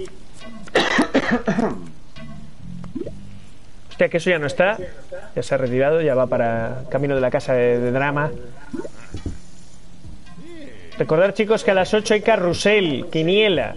Hostia, que eso ya no está. Ya se ha retirado, ya va para camino de la casa de Drama. Recordad, chicos, que a las 8 hay carrusel, quiniela.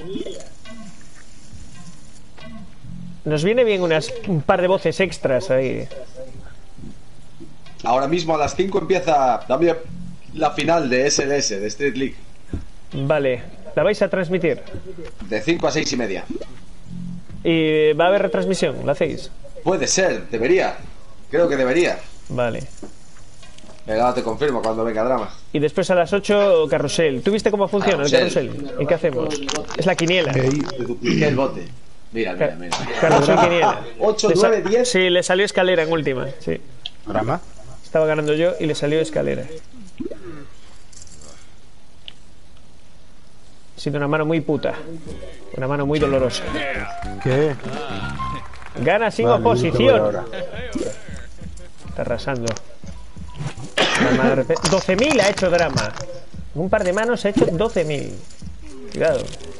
Nos viene bien un par de voces extras ahí. Ahora mismo a las 5 empieza también la final de SLS, de Street League. Vale, ¿la vais a transmitir? De 5 a 6 y media. ¿Y va a haber retransmisión? ¿La hacéis? Puede ser, debería. Creo que debería. Vale. Venga, te confirmo cuando venga Drama. Y después a las 8 carrusel. ¿Tú viste cómo funciona Carrusel. el carrusel? ¿Y qué hacemos? Es la quiniela. Te dupliqué el bote. Mira. Carrusel quiniela. 8, 9, 10. Sí, le salió escalera en última. Sí. ¿Drama? Estaba ganando yo y le salió escalera. Ha sido una mano muy puta. Una mano muy dolorosa. ¿Qué? Gana sin oposición. Está arrasando. 12.000 ha hecho Drama. En un par de manos ha hecho 12.000. Cuidado.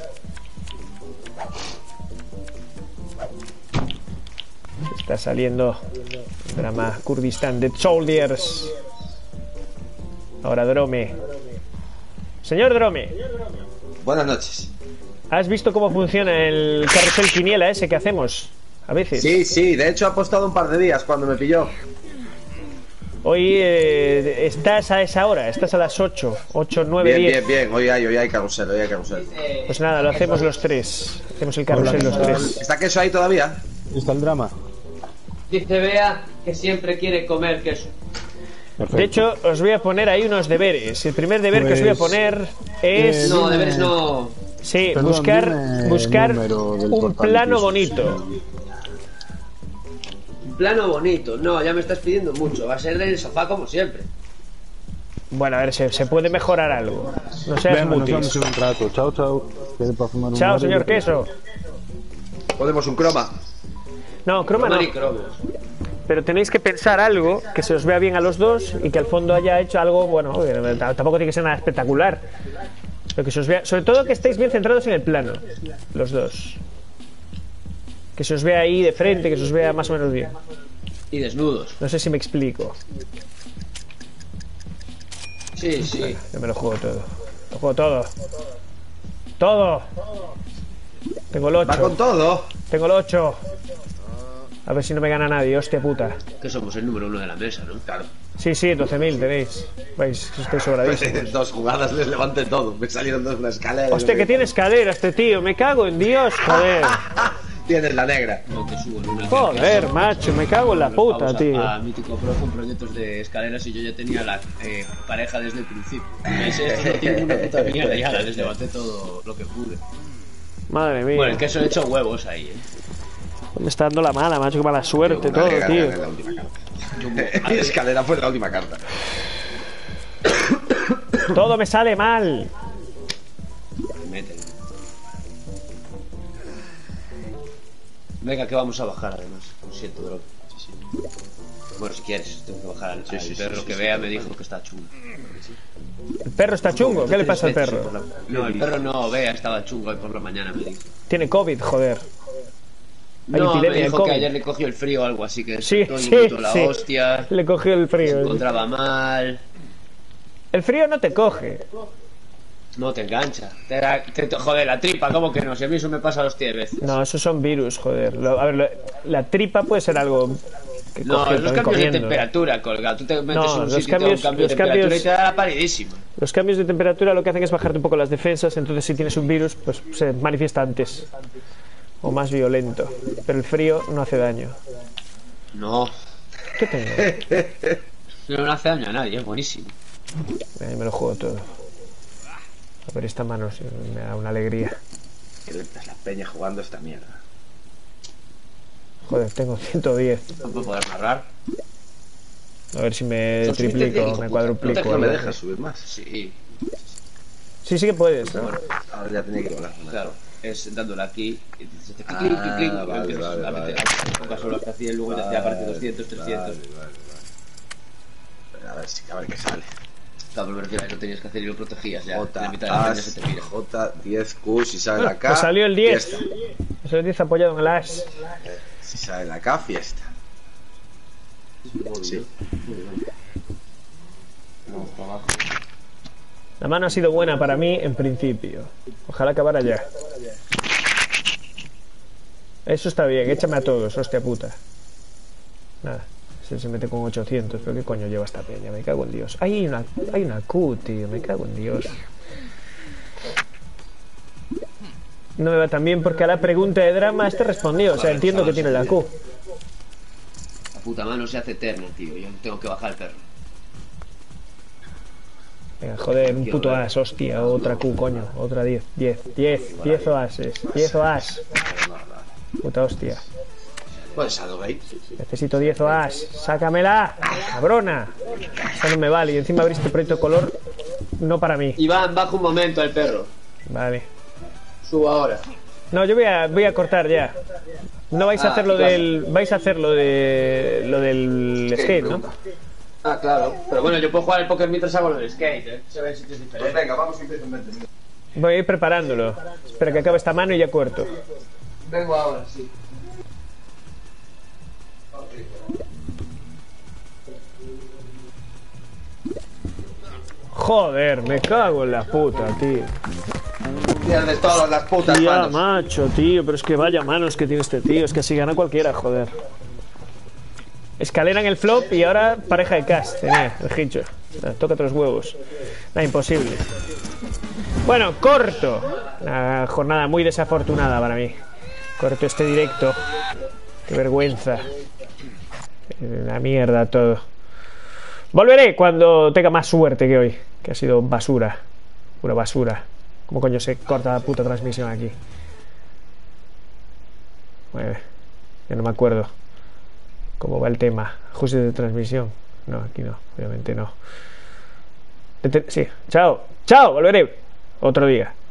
Está saliendo Drama Kurdistan Dead Soldiers. Ahora Drome. Señor Drome, Buenas noches. ¿has visto cómo funciona el carrusel quiniela ese que hacemos? A veces. Sí, de hecho ha apostado un par de días cuando me pilló. Hoy estás a esa hora, estás a las 8, 9, 10. Bien. Hoy hay carrusel, Pues nada, lo hacemos los tres. Hacemos el carrusel los tres. ¿Está queso ahí todavía? ¿Está el Drama? Dice Bea que siempre quiere comer queso. Perfecto. De hecho, os voy a poner ahí unos deberes. El primer deber que os voy a poner es... No, deberes no. Sí, Perdón, buscar dime el número del un total plano de bonito. Un plano bonito. No, ya me estás pidiendo mucho. Va a ser el sofá como siempre. Bueno, a ver, se puede mejorar algo. No seas Venga, nos mutis. vemos en un rato. Chao. ¿Quede para fumar un Chao, marro? señor Queso. Podemos un croma. No, croma no. Croma ni cromos. Pero tenéis que pensar algo que se os vea bien a los dos y que al fondo haya hecho algo, bueno, tampoco tiene que ser nada espectacular. Pero que se os vea, sobre todo que estéis bien centrados en el plano, los dos. Que se os vea ahí de frente, que se os vea más o menos bien. Y desnudos. No sé si me explico. Sí, sí. Yo me lo juego todo. Lo juego todo. Todo. Tengo el 8. Va con todo. Tengo el 8. A ver si no me gana nadie, hostia puta. Que somos el número 1 de la mesa, ¿no? Claro. Sí, sí, 12.000 tenéis. Vais, estoy sobradísimo. 2 jugadas les levanté todo. Me salieron 2 una escalera. Hostia, que tiene escalera este tío. Me cago en Dios, joder. Tienes la negra. No, que subo en una Joder, macho, me cago en la puta, Vamos tío. a Mítico Pro con proyectos de escaleras y yo ya tenía la pareja desde el principio. Ese no tiene una puta mierda, ya les levanté todo lo que pude. Madre mía. Bueno, el queso he hecho huevos ahí, Me está dando la mala, macho, que mala suerte todo, tío. La última carta. Mi escalera fue la última carta. Todo me sale mal. Meten. Venga, que vamos a bajar además. Lo siento, bro. Sí, sí. Bueno, si quieres, tengo que bajar al perro que vea, me dijo que está chungo. El perro está chungo. ¿Qué le pasa al perro? No, el perro no, vea, estaba chungo hoy por la mañana, me dijo. Tiene COVID, joder. Hay No, me epidemia de dijo que COVID. ayer le cogió el frío o algo así, que Sí, todo sí, la sí. hostia, Le cogió el se frío. encontraba mal. El frío no te coge. No te engancha. Joder, la tripa, ¿cómo que no? Si a mí eso me pasa 2 veces. No, esos son virus, joder. A ver, la tripa puede ser algo que No, cogió es los también cambios de comiendo. temperatura, colga. Tú te metes No, en un los sitio y te da un cambios- cambio de los temperatura cambios- y te da la paridísima. Los cambios de temperatura lo que hacen es bajarte un poco las defensas, entonces si tienes un virus, pues se manifiesta antes. O más violento. Pero el frío no hace daño. No, ¿Qué tengo? no hace daño a nadie, es buenísimo. Ahí me lo juego todo. A ver, esta mano sí, me da una alegría. Que lentas la peña jugando esta mierda. Joder, tengo 110. No puedo poder narrar. A ver si me Son triplico, 110, me hijo cuadruplico. puta. No me algo. dejas subir más. Sí, Sí, sí que puedes, ¿no? Ahora ya tenía que volar. claro. Es dándole aquí y dices, clic, Ah, clic, clic, clic, y vale, empiezas vale, a meter. vale. Tocas solo hasta 100, luego ya te aparte 200, 300. A ver qué sale. Claro, pero me refiero a que lo tenías que hacer y lo protegías ya. J, La mitad de la peña se te mira. J, 10, Q, si sale la K. Pues salió el 10. Fiesta. Salió el 10 apoyado en el as. Si sale la K, fiesta. Sí. La mano ha sido buena para mí en principio. Ojalá acabara ya. Eso está bien, échame a todos, hostia puta. Nada, se mete con 800, pero qué coño lleva esta peña, me cago en Dios. Hay una Q, tío, me cago en Dios. No me va tan bien porque a la pregunta de drama este respondió, o sea, entiendo que tiene la Q. La puta mano se hace eterna, tío. Yo tengo que bajar el perro. Venga, joder, un puto as, hostia, otra Q, coño, otra 10 o ases, 10 o as. Puta hostia. Pues algo ahí. Necesito 10 o as, sácamela, cabrona. Eso no me vale, y encima abriste proyecto color, no para mí. Iván, baja un momento al perro. Vale. Subo ahora. No, yo voy a cortar ya. No vais a hacer lo del. Vais a hacer lo del skate, ¿no? Ah, claro. Pero bueno, yo puedo jugar el póker mientras hago lo del skate, ¿eh? Se ven sitios diferentes. Pues venga, vamos a empezar en 20 minutos. Voy a ir preparándolo. Espera que acabe esta mano y ya corto. Vengo ahora, sí. Joder, me cago en la puta, tío. Pierdes todas las putas Tía, manos. macho, tío, pero es que vaya manos que tiene este tío. Es que así gana cualquiera, joder. Escalera en el flop y ahora pareja de cast. Tenía el hincho. Tócate los huevos. Nada, imposible. Bueno, corto. Una jornada muy desafortunada para mí. Corto este directo. Qué vergüenza. La mierda todo. Volveré cuando tenga más suerte que hoy. Que ha sido basura. Pura basura. ¿Cómo coño se corta la puta transmisión aquí? Bueno, ya no me acuerdo cómo va el tema. Ajustes de transmisión. No, aquí no, obviamente no. Sí, chao, chao, volveré otro día.